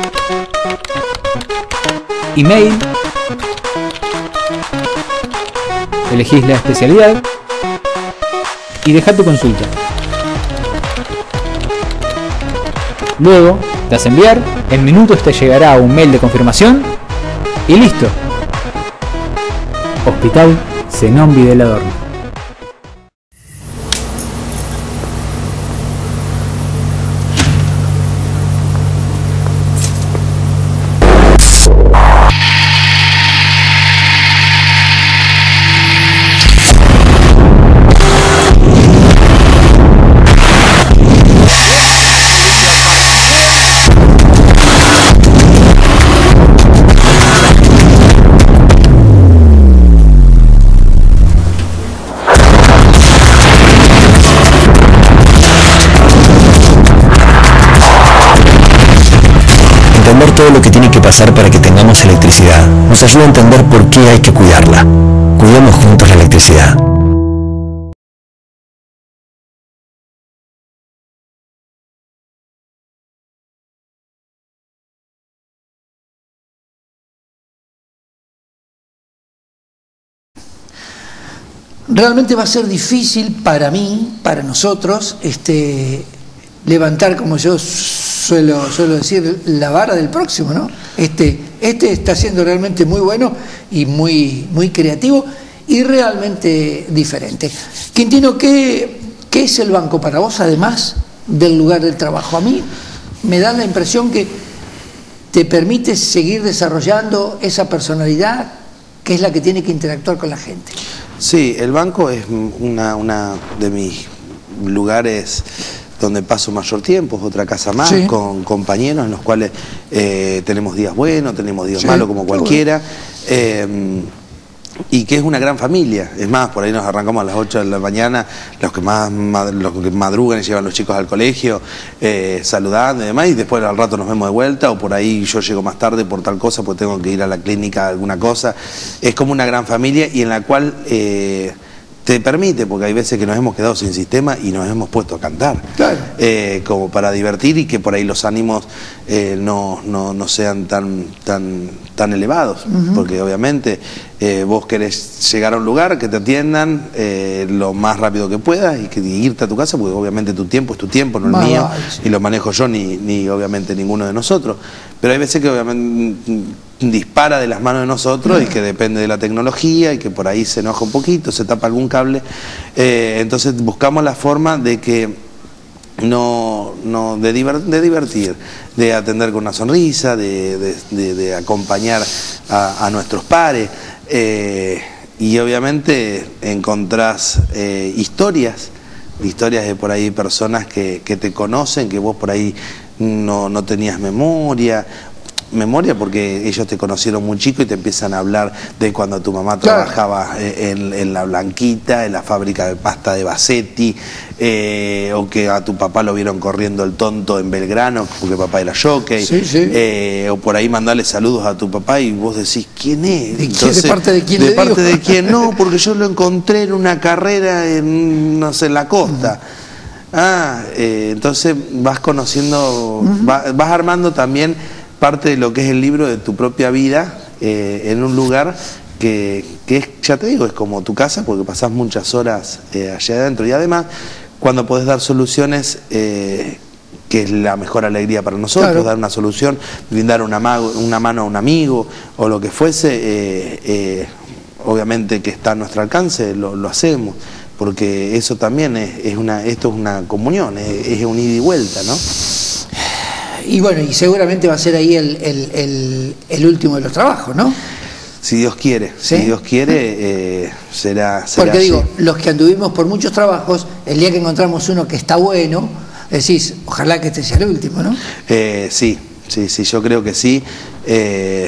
email, elegís la especialidad y deja tu consulta. Luego das a enviar, en minutos te llegará un mail de confirmación y listo. Hospital Zenón Videladorna. Entender todo lo que tiene que pasar para que tengamos electricidad nos ayuda a entender por qué hay que cuidarla. Cuidemos juntos la electricidad. Realmente va a ser difícil para mí, para nosotros, este, levantar, como yo suelo, suelo decir, la vara del próximo, ¿no? Este, este está siendo realmente muy bueno y muy, muy creativo y realmente diferente. Quintino, ¿qué, ¿qué es el banco para vos, además del lugar del trabajo? A mí me da la impresión que te permite seguir desarrollando esa personalidad que es la que tiene que interactuar con la gente. Sí, el banco es una, una de mis lugares donde paso mayor tiempo, es otra casa más, sí, con compañeros en los cuales eh, tenemos días buenos, tenemos días sí, malos como cualquiera, eh, y que es una gran familia. Es más, por ahí nos arrancamos a las ocho de la mañana, los que más los que madrugan y llevan los chicos al colegio, eh, saludando y demás, y después al rato nos vemos de vuelta, o por ahí yo llego más tarde por tal cosa, porque tengo que ir a la clínica, alguna cosa. Es como una gran familia y en la cual eh, te permite, porque hay veces que nos hemos quedado sin sistema y nos hemos puesto a cantar, claro, eh, como para divertir y que por ahí los ánimos eh, no, no, no sean tan, tan, tan elevados, uh-huh, porque obviamente eh, vos querés llegar a un lugar, que te atiendan eh, lo más rápido que puedas y, que, y irte a tu casa, porque obviamente tu tiempo es tu tiempo, no el Más mío, vale, sí, y lo manejo yo ni, ni obviamente ninguno de nosotros, pero hay veces que obviamente dispara de las manos de nosotros, uh-huh, y que depende de la tecnología y que por ahí se enoja un poquito, se tapa algún cable, eh, entonces buscamos la forma de que no, no de, divert, de divertir, de atender con una sonrisa, de, de, de, de acompañar a, a nuestros pares, eh, y obviamente encontrás eh, historias, historias de por ahí personas que, que te conocen, que vos por ahí no, no tenías memoria, memoria porque ellos te conocieron muy chico y te empiezan a hablar de cuando tu mamá trabajaba en, en la Blanquita, en la fábrica de pasta de Bassetti, eh, o que a tu papá lo vieron corriendo el tonto en Belgrano porque papá era jockey, sí, sí, eh, o por ahí mandarle saludos a tu papá y vos decís, ¿quién es? ¿De, Entonces, ¿de parte de quién? ¿De parte de quién? No, porque yo lo encontré en una carrera en, no sé, en la costa. Uh-huh. Ah, eh, entonces vas conociendo, uh-huh, vas, vas armando también parte de lo que es el libro de tu propia vida, eh, en un lugar que, que es, ya te digo, es como tu casa porque pasás muchas horas eh, allá adentro y además cuando podés dar soluciones, eh, que es la mejor alegría para nosotros, claro. Dar una solución, brindar una, una mano a un amigo o lo que fuese, eh, eh, obviamente que está a nuestro alcance, lo, lo hacemos, porque eso también es, es una, esto es una comunión, es, es un ida y vuelta, ¿no? Y bueno, y seguramente va a ser ahí el, el, el, el último de los trabajos, ¿no? Si Dios quiere, ¿sí? Si Dios quiere, eh, será, será Porque así. digo, los que anduvimos por muchos trabajos, el día que encontramos uno que está bueno, decís, ojalá que este sea el último, ¿no? Eh, sí, sí, sí, yo creo que sí. Eh,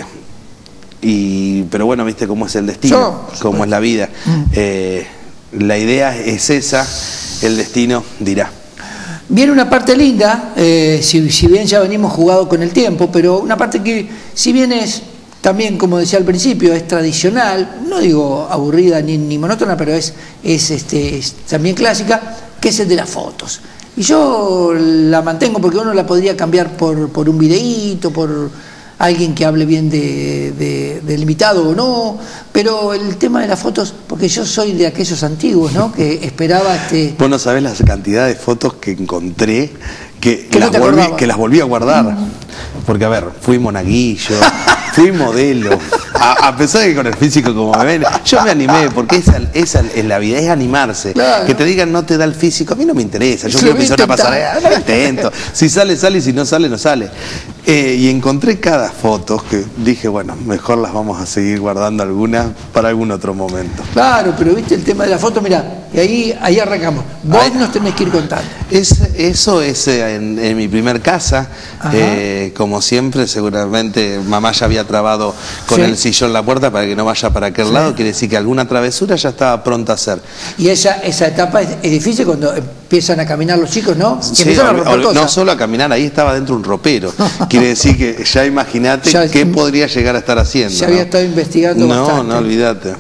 y, pero bueno, viste cómo es el destino, yo, cómo es la vida. Mm. Eh, la idea es esa, el destino dirá. Viene una parte linda, eh, si, si bien ya venimos jugado con el tiempo, pero una parte que, si bien es también, como decía al principio, es tradicional, no digo aburrida ni, ni monótona, pero es, es, este, es también clásica, que es el de las fotos. Y yo la mantengo porque uno la podría cambiar por, por un videíto, por alguien que hable bien de, de, del invitado o no, pero el tema de las fotos, porque yo soy de aquellos antiguos, ¿no? Que esperaba este... Vos no sabés la cantidad de fotos que encontré que, ¿Que, las, no volví, que las volví a guardar. Mm. Porque, a ver, fui monaguillo, fui modelo. A, a pesar de que con el físico como me ven, yo me animé, porque esa, esa es la vida, es animarse. Claro. Que te digan no te da el físico, a mí no me interesa. Yo quiero pisar una pasarela, no lo intento. Si sale, sale, y si no sale, no sale. Eh, y encontré cada foto que dije, bueno, mejor las vamos a seguir guardando algunas para algún otro momento. Claro, pero viste el tema de la foto, mirá, y ahí, ahí arrancamos. Vos Ay, nos tenés que ir contando. Es, eso es en, en mi primer casa, eh, como siempre, seguramente mamá ya había trabado con sí. el sillón en la puerta para que no vaya para aquel sí. lado, quiere decir que alguna travesura ya estaba pronta a hacer. Y esa, esa etapa es, es difícil cuando empiezan a caminar los chicos, ¿no? Que sí, empiezan a romper no cosas. Solo a caminar, ahí estaba dentro un ropero. Quiere decir que ya imaginate ya, qué podría llegar a estar haciendo. Se había ¿no? estado investigando no, bastante. No, no, olvídate.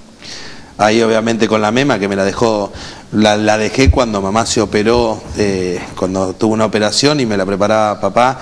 Ahí obviamente con la mema que me la dejó, la, la dejé cuando mamá se operó, eh, cuando tuvo una operación y me la preparaba papá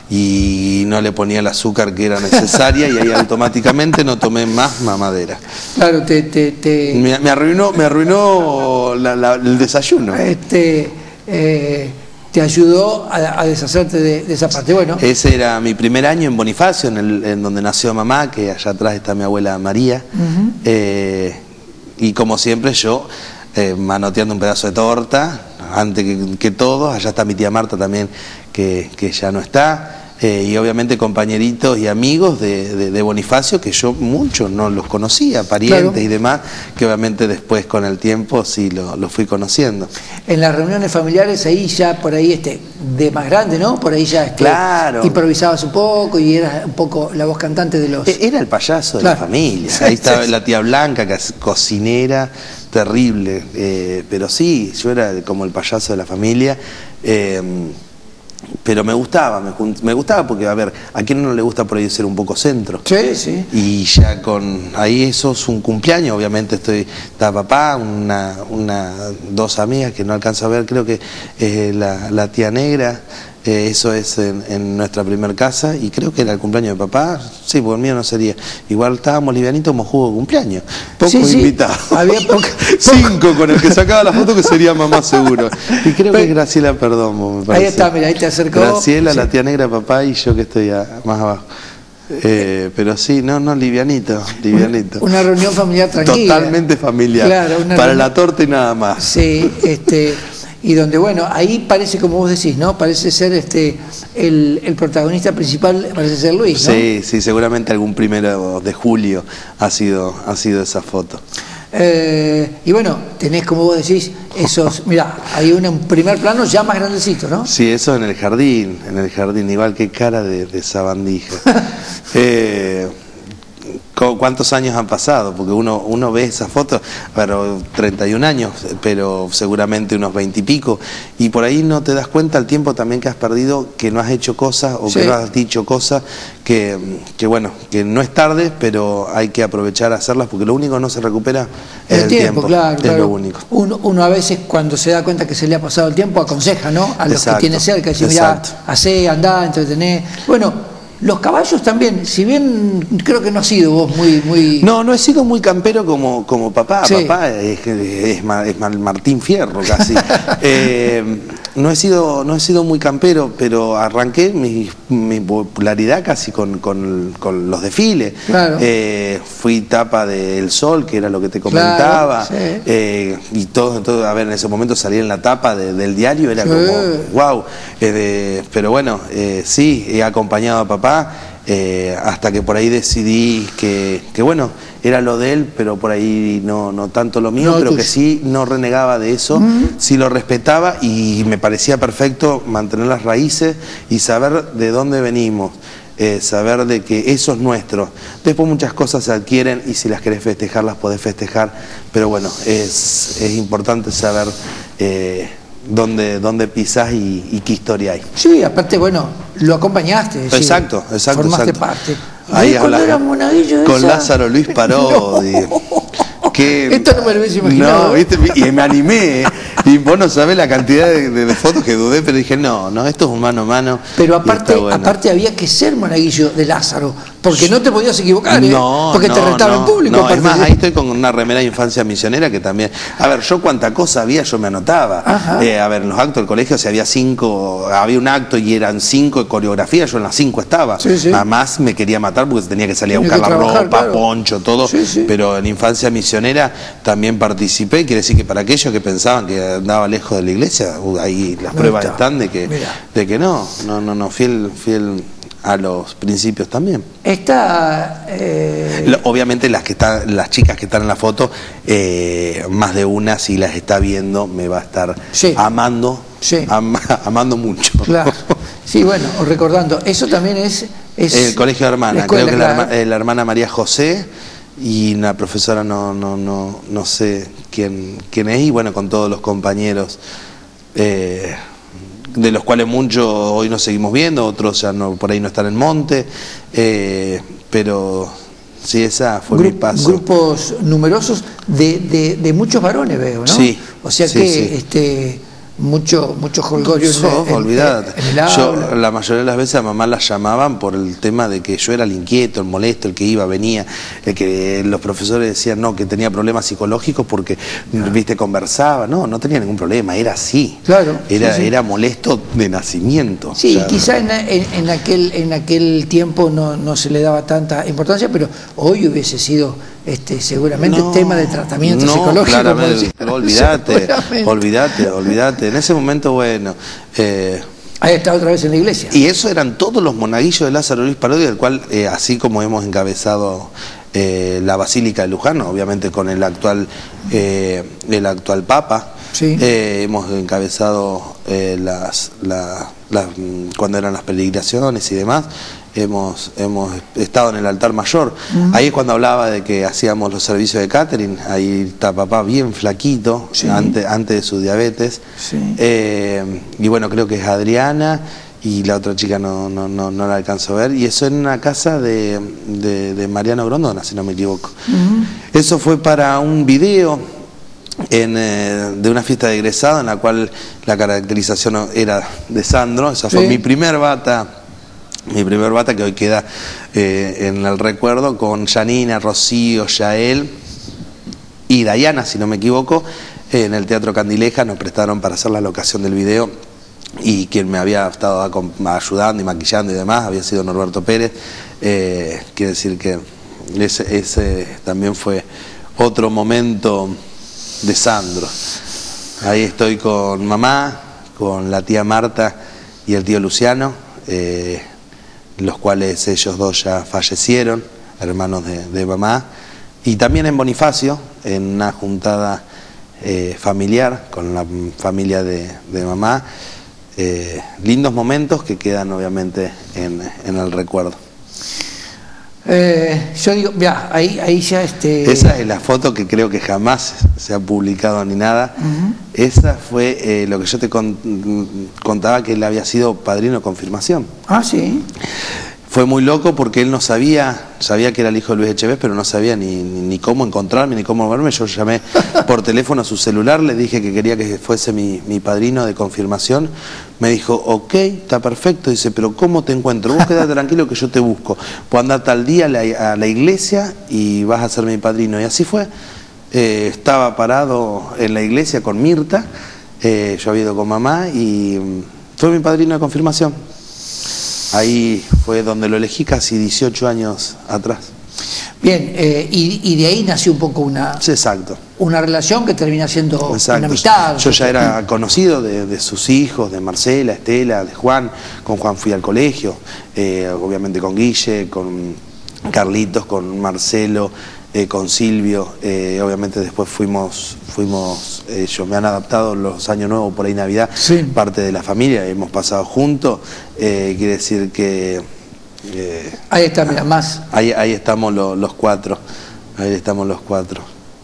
y no le ponía el azúcar que era necesaria y ahí automáticamente no tomé más mamadera. Claro, te... te, te... Me, me arruinó, me arruinó la, la, el desayuno. Este... Eh... te ayudó a, a deshacerte de, de esa parte. Bueno, ese era mi primer año en Bonifacio, en, el, en donde nació mamá, que allá atrás está mi abuela María. Uh-huh. eh, y como siempre yo, eh, manoteando un pedazo de torta, antes que, que todos, allá está mi tía Marta también, que, que ya no está. Eh, y obviamente compañeritos y amigos de, de, de Bonifacio, que yo muchos no los conocía, parientes claro. y demás, que obviamente después con el tiempo sí lo, lo fui conociendo. En las reuniones familiares ahí ya por ahí este de más grande, ¿no? Por ahí ya este, claro. improvisabas un poco y eras un poco la voz cantante de los... Era el payaso de claro. la familia, sí, ahí estaba sí. la tía Blanca, que es cocinera, terrible, eh, pero sí, yo era como el payaso de la familia. eh, Pero me gustaba, me, me gustaba porque, a ver, a quién no le gusta por ahí ser un poco centro. Sí, sí. Y ya con, ahí eso es un cumpleaños, obviamente estoy, está papá, una, una, dos amigas que no alcanzo a ver, creo que eh, la, la tía negra, eh, eso es en, en nuestra primer casa, y creo que era el cumpleaños de papá, sí, porque el mío no sería. Igual estábamos livianitos como jugo de cumpleaños, poco sí, sí. invitados. Había poco, Cinco con el que sacaba la foto que sería mamá seguro. Y creo que es Graciela Perdomo, me parece. Ahí está, mira, ahí te acercó. Graciela, sí. la tía negra, papá y yo que estoy a, más abajo. Eh, pero sí, no, no, livianito, livianito. Una, una reunión familiar tranquila. Totalmente familiar. Claro, una para reunión... la torta y nada más. Sí, este... y donde, bueno, ahí parece, como vos decís, ¿no? Parece ser este el, el protagonista principal, parece ser Luis, ¿no? Sí, sí, seguramente algún primero de julio ha sido, ha sido esa foto. Eh, y bueno, tenés, como vos decís, esos, mirá, hay un primer plano ya más grandecito, ¿no? Sí, eso en el jardín, en el jardín, igual que cara de, de sabandija. eh, ¿Cuántos años han pasado? Porque uno, uno ve esas fotos, pero treinta y un años, pero seguramente unos veinte y pico, y por ahí no te das cuenta el tiempo también que has perdido, que no has hecho cosas o sí. que no has dicho cosas, que, que bueno, que no es tarde, pero hay que aprovechar a hacerlas, porque lo único que no se recupera es el, el tiempo, tiempo claro, es claro. lo único. Uno, uno a veces cuando se da cuenta que se le ha pasado el tiempo, aconseja, ¿no? A los exacto, que tienen cerca, decir, mirá, hacé, andá, entretené. Bueno, los caballos también, si bien creo que no has sido vos muy... muy... No, no he sido muy campero como, como papá. Sí. Papá es, es, es Martín Fierro casi. eh, no, he sido, no he sido muy campero, pero arranqué mi, mi popularidad casi con, con, con los desfiles. Claro. Eh, fui tapa de El Sol, que era lo que te comentaba. Claro, sí. eh, y todo, todo, a ver, en ese momento salí en la tapa de, del diario, era sí. como, wow. Eh, de, pero bueno, eh, sí, he acompañado a papá. Eh, hasta que por ahí decidí que, que bueno, era lo de él, pero por ahí no, no tanto lo mío, no, pero tuyo. Que sí no renegaba de eso, uh-huh. sí lo respetaba y me parecía perfecto mantener las raíces y saber de dónde venimos, eh, saber de que eso es nuestro. Después muchas cosas se adquieren y si las querés festejar, las podés festejar, pero bueno, es, es importante saber eh, dónde, dónde pisás y, y qué historia hay. Sí, aparte, bueno, lo acompañaste. Exacto, sí, exacto. Formaste exacto. parte. Ahí cuando era monaguillo con esa... Lázaro Luis Parodi. No. Que, esto no me lo hubiese imaginado. No, ¿viste? Y me animé. Y vos no sabés la cantidad de, de, de fotos que dudé, pero dije, no, no, esto es un mano a mano. Pero aparte, bueno. aparte había que ser monaguillo de Lázaro, porque no te podías equivocar, ¿eh? No, porque no, te retaba no, en público. No, es más, ahí estoy con una remera de infancia misionera que también... A ver, yo cuánta cosa había, yo me anotaba. Eh, a ver, en los actos del colegio, si había cinco, había un acto y eran cinco de coreografía, yo en las cinco estaba. Sí, sí. Además me quería matar porque tenía que salir a buscar la trabajar, ropa, claro. poncho, todo. Sí, sí. Pero en infancia misionera también participé. Quiere decir que para aquellos que pensaban que andaba lejos de la iglesia, uh, ahí las no pruebas está. están de que, de que no, no, no, no, fiel, fiel a los principios también. Está eh... obviamente las que están, las chicas que están en la foto, eh, más de una si las está viendo me va a estar sí. amando, sí. Am, amando mucho. Claro. Sí, bueno, recordando, eso también es, es el colegio de hermana, escuela, creo que claro. la, la hermana María José y una profesora no, no, no, no sé quién, quién es, y bueno, con todos los compañeros. Eh, de los cuales muchos hoy nos seguimos viendo, otros ya no, por ahí no están en monte, eh, pero sí, esa fue Gru mi paso. Grupos numerosos de, de, de muchos varones veo, ¿no? Sí. O sea sí, que sí. este mucho mucho jolgorio en, en, olvidate. En, en el yo la mayoría de las veces a mamá las llamaban por el tema de que yo era el inquieto, el molesto, el que iba, venía, el que los profesores decían no, que tenía problemas psicológicos porque claro. viste, conversaba, no, no tenía ningún problema, era así. Claro. Era, sí, sí. era molesto de nacimiento. Sí, o sea, quizá en, en, en aquel en aquel tiempo no, no se le daba tanta importancia, pero hoy hubiese sido este seguramente no, tema de tratamiento no, psicológico. Claramente, olvídate, olvídate, olvídate. En ese momento, bueno... Eh, ahí está otra vez en la iglesia. Y eso eran todos los monaguillos de Lázaro Luis Parodi, del cual, eh, así como hemos encabezado eh, la Basílica de Luján, obviamente con el actual, eh, el actual Papa, sí. eh, hemos encabezado eh, las, la, las, cuando eran las peregrinaciones y demás, hemos, hemos estado en el altar mayor. Uh-huh. Ahí es cuando hablaba de que hacíamos los servicios de catering, ahí está papá bien flaquito, sí. antes, antes de su diabetes. Sí. Eh, y bueno, creo que es Adriana y la otra chica no, no, no, no la alcanzo a ver. Y eso en una casa de, de, de Mariano Grondona, si no me equivoco. Uh-huh. Eso fue para un video en, eh, de una fiesta de egresado en la cual la caracterización era de Sandro. Esa fue sí. mi primer bata. Mi primer bata que hoy queda eh, en el recuerdo con Janina, Rocío, Yael y Dayana, si no me equivoco, eh, en el Teatro Candileja nos prestaron para hacer la locación del video y quien me había estado ayudando y maquillando y demás había sido Norberto Pérez. Eh, quiere decir que ese, ese también fue otro momento de Sandro. Ahí estoy con mamá, con la tía Marta y el tío Luciano. Eh, los cuales ellos dos ya fallecieron, hermanos de, de mamá, y también en Bonifacio, en una juntada eh, familiar con la familia de, de mamá, eh, lindos momentos que quedan obviamente en, en el recuerdo. Eh, yo digo, ya, ahí, ahí ya este... Esa es la foto que creo que jamás se ha publicado ni nada. Uh-huh. Esa fue eh, lo que yo te con, contaba que él había sido padrino de confirmación. Ah, sí. fue muy loco porque él no sabía, sabía que era el hijo de Luis Echevez, pero no sabía ni, ni, ni cómo encontrarme, ni cómo verme. Yo llamé por teléfono a su celular, le dije que quería que fuese mi, mi padrino de confirmación. Me dijo, ok, está perfecto. Dice, pero ¿cómo te encuentro? Vos quedate tranquilo que yo te busco. Puedo andar tal día a la, a la iglesia y vas a ser mi padrino. Y así fue. Eh, estaba parado en la iglesia con Mirta, eh, yo había ido con mamá y fue mi padrino de confirmación. Ahí fue donde lo elegí casi dieciocho años atrás. Bien, eh, y, y de ahí nació un poco una, Sí, exacto. una relación que termina siendo Exacto. una amistad. Yo ya era conocido de, de sus hijos, de Marcela, Estela, de Juan. Con Juan fui al colegio, eh, obviamente con Guille, con Carlitos, con Marcelo, eh, con Silvio. Eh, obviamente después fuimos, fuimos eh, ellos me han adaptado los años nuevos, por ahí Navidad, Sí. parte de la familia, hemos pasado juntos. Eh, quiere decir que... Eh, Ahí está, mira, más. Ahí, ahí estamos lo, los cuatro, ahí estamos los cuatro.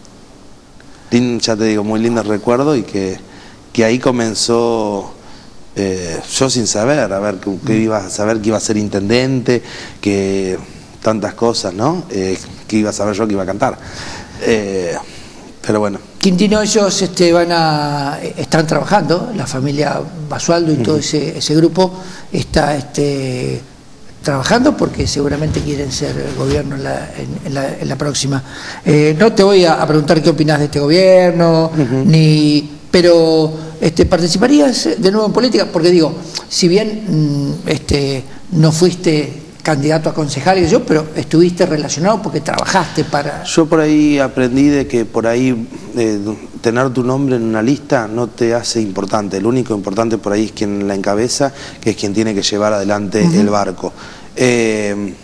Lin, ya te digo, muy lindo recuerdo y que, que ahí comenzó, eh, yo sin saber, a ver, que, que iba a saber que iba a ser intendente, que tantas cosas, ¿no? Eh, que iba a saber yo que iba a cantar. Eh, pero bueno. Quintino, ellos este, van a, están trabajando, la familia Basualdo y todo ese, ese grupo está... Este, trabajando porque seguramente quieren ser el gobierno en la, en, en la, en la próxima. Eh, no te voy a, a preguntar qué opinas de este gobierno, uh-huh. ni pero este, ¿participarías de nuevo en política? Porque digo, si bien este, no fuiste candidato a concejal y yo, pero estuviste relacionado porque trabajaste para... Yo por ahí aprendí de que por ahí eh, tener tu nombre en una lista no te hace importante. El único importante por ahí es quien la encabeza, que es quien tiene que llevar adelante uh-huh. el barco. Eh,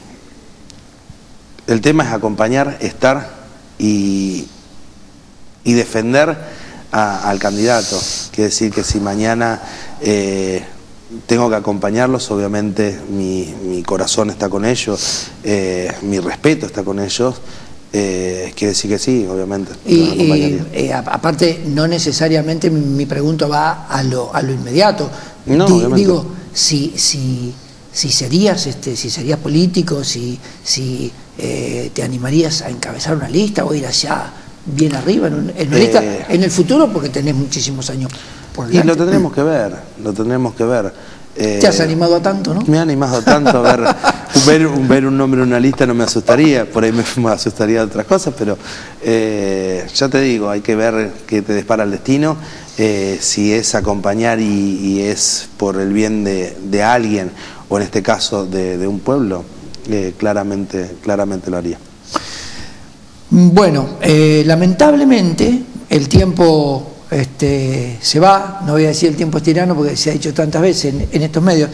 el tema es acompañar, estar y, y defender a, al candidato. Quiere decir que si mañana... Eh, tengo que acompañarlos, obviamente mi, mi corazón está con ellos, eh, mi respeto está con ellos, eh, quiere decir que sí, obviamente. Y, y eh, aparte, no necesariamente mi, mi pregunta va a lo, a lo inmediato. No, Di, obviamente. Digo, si, si, si serías este, si serías político, si, si eh, te animarías a encabezar una lista o ir allá bien arriba en, un, en una eh, lista en el futuro, porque tenés muchísimos años. Y lo tendremos que ver, lo tendremos que ver. Eh, ¿Te has animado a tanto, no? Me ha animado tanto a ver, ver, ver un nombre en una lista no me asustaría, por ahí me, me asustaría de otras cosas, pero eh, ya te digo, hay que ver qué te dispara el destino, eh, si es acompañar y, y es por el bien de, de alguien, o en este caso de, de un pueblo, eh, claramente, claramente lo haría. Bueno, eh, lamentablemente el tiempo... Este, se va, no voy a decir el tiempo es tirano porque se ha dicho tantas veces en, en estos medios,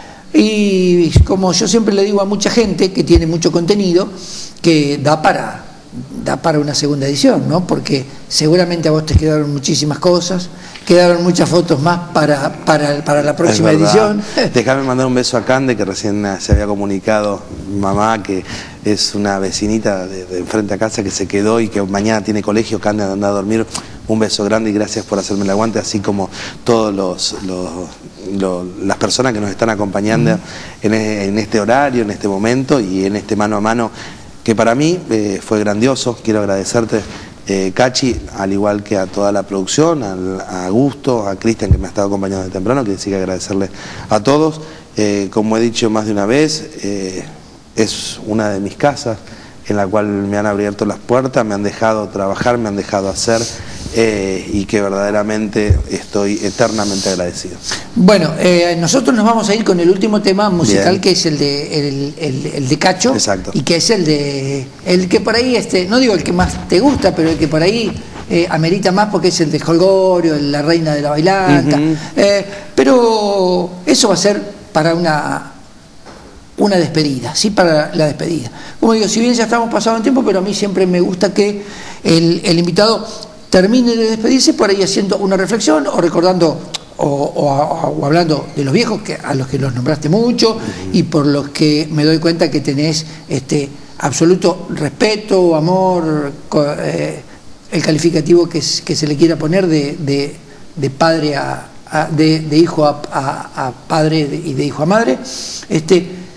y como yo siempre le digo a mucha gente que tiene mucho contenido, que da para, da para una segunda edición, ¿no? Porque seguramente a vos te quedaron muchísimas cosas, quedaron muchas fotos más para, para, para la próxima edición. Déjame mandar un beso a Cande, que recién se había comunicado, mamá, que es una vecinita de, de enfrente a casa que se quedó y que mañana tiene colegio. Cande, anda a dormir. Un beso grande y gracias por hacerme el aguante, así como todos los, los, los las personas que nos están acompañando en, en este horario, en este momento y en este mano a mano, que para mí eh, fue grandioso. Quiero agradecerte, eh, Cachi, al igual que a toda la producción, al, a Augusto, a Cristian, que me ha estado acompañando desde temprano. Quiero decir que agradecerle a todos. Eh, como he dicho más de una vez, eh, es una de mis casas en la cual me han abierto las puertas, me han dejado trabajar, me han dejado hacer, eh, y que verdaderamente estoy eternamente agradecido. Bueno, eh, nosotros nos vamos a ir con el último tema musical. Bien. Que es el de el, el, el de Cacho. Exacto. Y que es el de el que por ahí, este no digo el que más te gusta, pero el que por ahí eh, amerita más, porque es el de Holgorio, La Reina de la Bailanta. Uh-huh. eh, pero eso va a ser para una una despedida, sí, para la despedida. Como digo, si bien ya estamos pasados en tiempo, pero a mí siempre me gusta que el, el invitado termine de despedirse por ahí haciendo una reflexión o recordando o, o, o hablando de los viejos, que a los que los nombraste mucho, y por los que me doy cuenta que tenés este absoluto respeto, amor, eh, el calificativo que, que se le quiera poner de, de, de padre a, a de, de hijo a, a, a padre y de hijo a madre. Este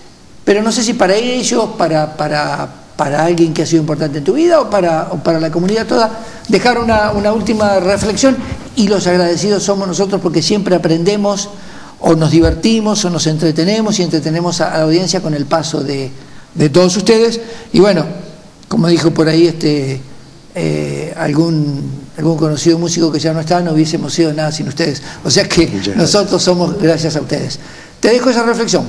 pero no sé si para ellos, para, para, para alguien que ha sido importante en tu vida o para, o para la comunidad toda, dejar una, una última reflexión. Y los agradecidos somos nosotros porque siempre aprendemos o nos divertimos o nos entretenemos y entretenemos a la audiencia con el paso de, de todos ustedes. Y bueno, como dijo por ahí este eh, algún, algún conocido músico que ya no está, no hubiésemos sido nada sin ustedes. O sea que Muchas nosotros gracias. somos gracias a ustedes. Te dejo esa reflexión.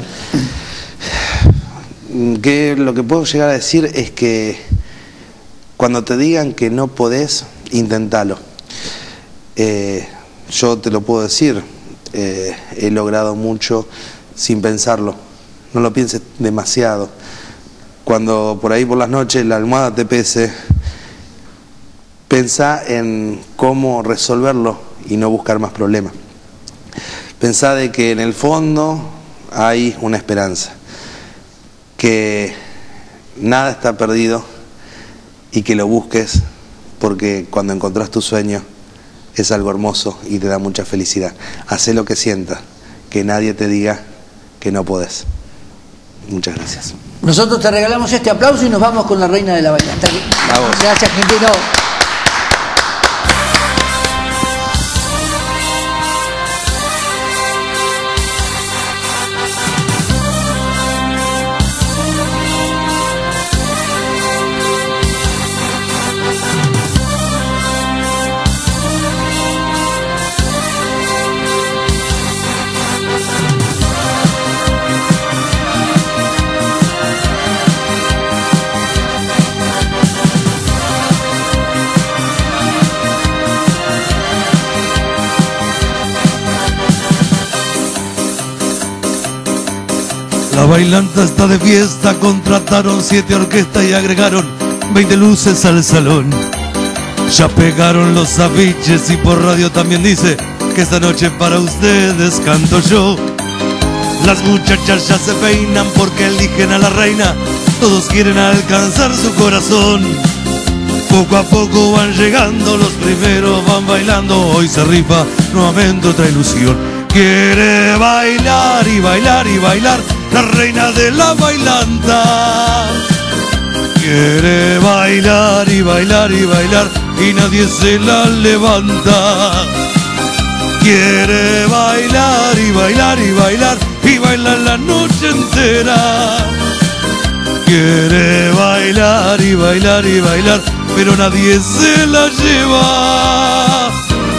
Que lo que puedo llegar a decir es que cuando te digan que no podés, inténtalo. Eh, yo te lo puedo decir, eh, he logrado mucho sin pensarlo. No lo pienses demasiado. Cuando por ahí por las noches la almohada te pese, pensá en cómo resolverlo y no buscar más problemas. Pensá de que en el fondo hay una esperanza, que nada está perdido y que lo busques, porque cuando encontrás tu sueño es algo hermoso y te da mucha felicidad. Hacé lo que sientas, que nadie te diga que no podés. Muchas gracias. Nosotros te regalamos este aplauso y nos vamos con la reina de la bailanta. Gracias, Argentino. La bailanta está de fiesta, contrataron siete orquestas y agregaron veinte luces al salón. Ya pegaron los afiches y por radio también dice que esta noche para ustedes canto yo. Las muchachas ya se peinan porque eligen a la reina, todos quieren alcanzar su corazón. Poco a poco van llegando, los primeros van bailando, hoy se rifa nuevamente otra ilusión. Quiere bailar y bailar y bailar la reina de la bailanta. Quiere bailar y bailar y bailar y nadie se la levanta. Quiere bailar y bailar y bailar y bailar la noche entera. Quiere bailar y bailar y bailar, pero nadie se la lleva.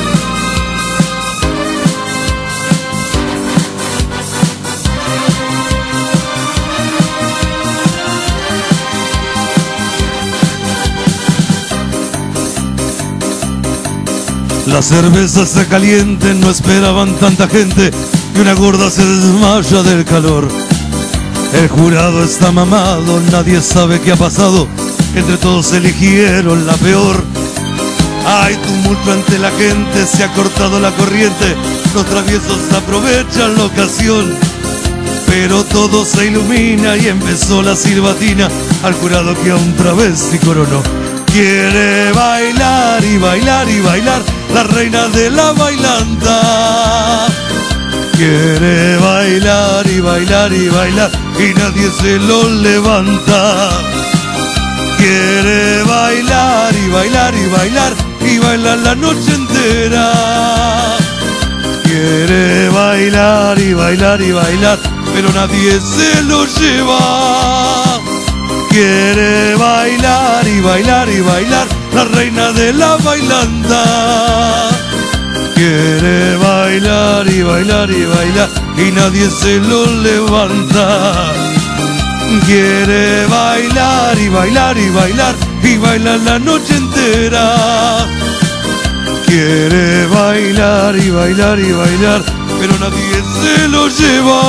La cerveza se caliente, no esperaban tanta gente y una gorda se desmaya del calor. El jurado está mamado, nadie sabe qué ha pasado, entre todos eligieron la peor. Hay tumulto ante la gente, se ha cortado la corriente, los traviesos aprovechan la ocasión. Pero todo se ilumina y empezó la silbatina al jurado que a un travesti coronó. Quiere bailar y bailar y bailar la reina de la bailanta. Quiere bailar y bailar y bailar y nadie se lo levanta. Quiere bailar y bailar y bailar y bailar la noche entera. Quiere bailar y bailar y bailar, pero nadie se lo lleva. Quiere bailar y bailar y bailar la reina de la bailanta. Quiere bailar y bailar y bailar y nadie se lo levanta. Quiere bailar y bailar y bailar y bailar la noche entera. Quiere bailar y bailar y bailar, pero nadie se lo lleva.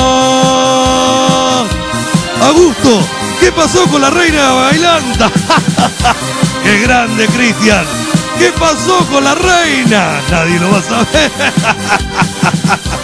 Augusto, ¿qué pasó con la reina de la bailanta? ¡Qué grande, Cristian! ¿Qué pasó con la reina? Nadie lo va a saber.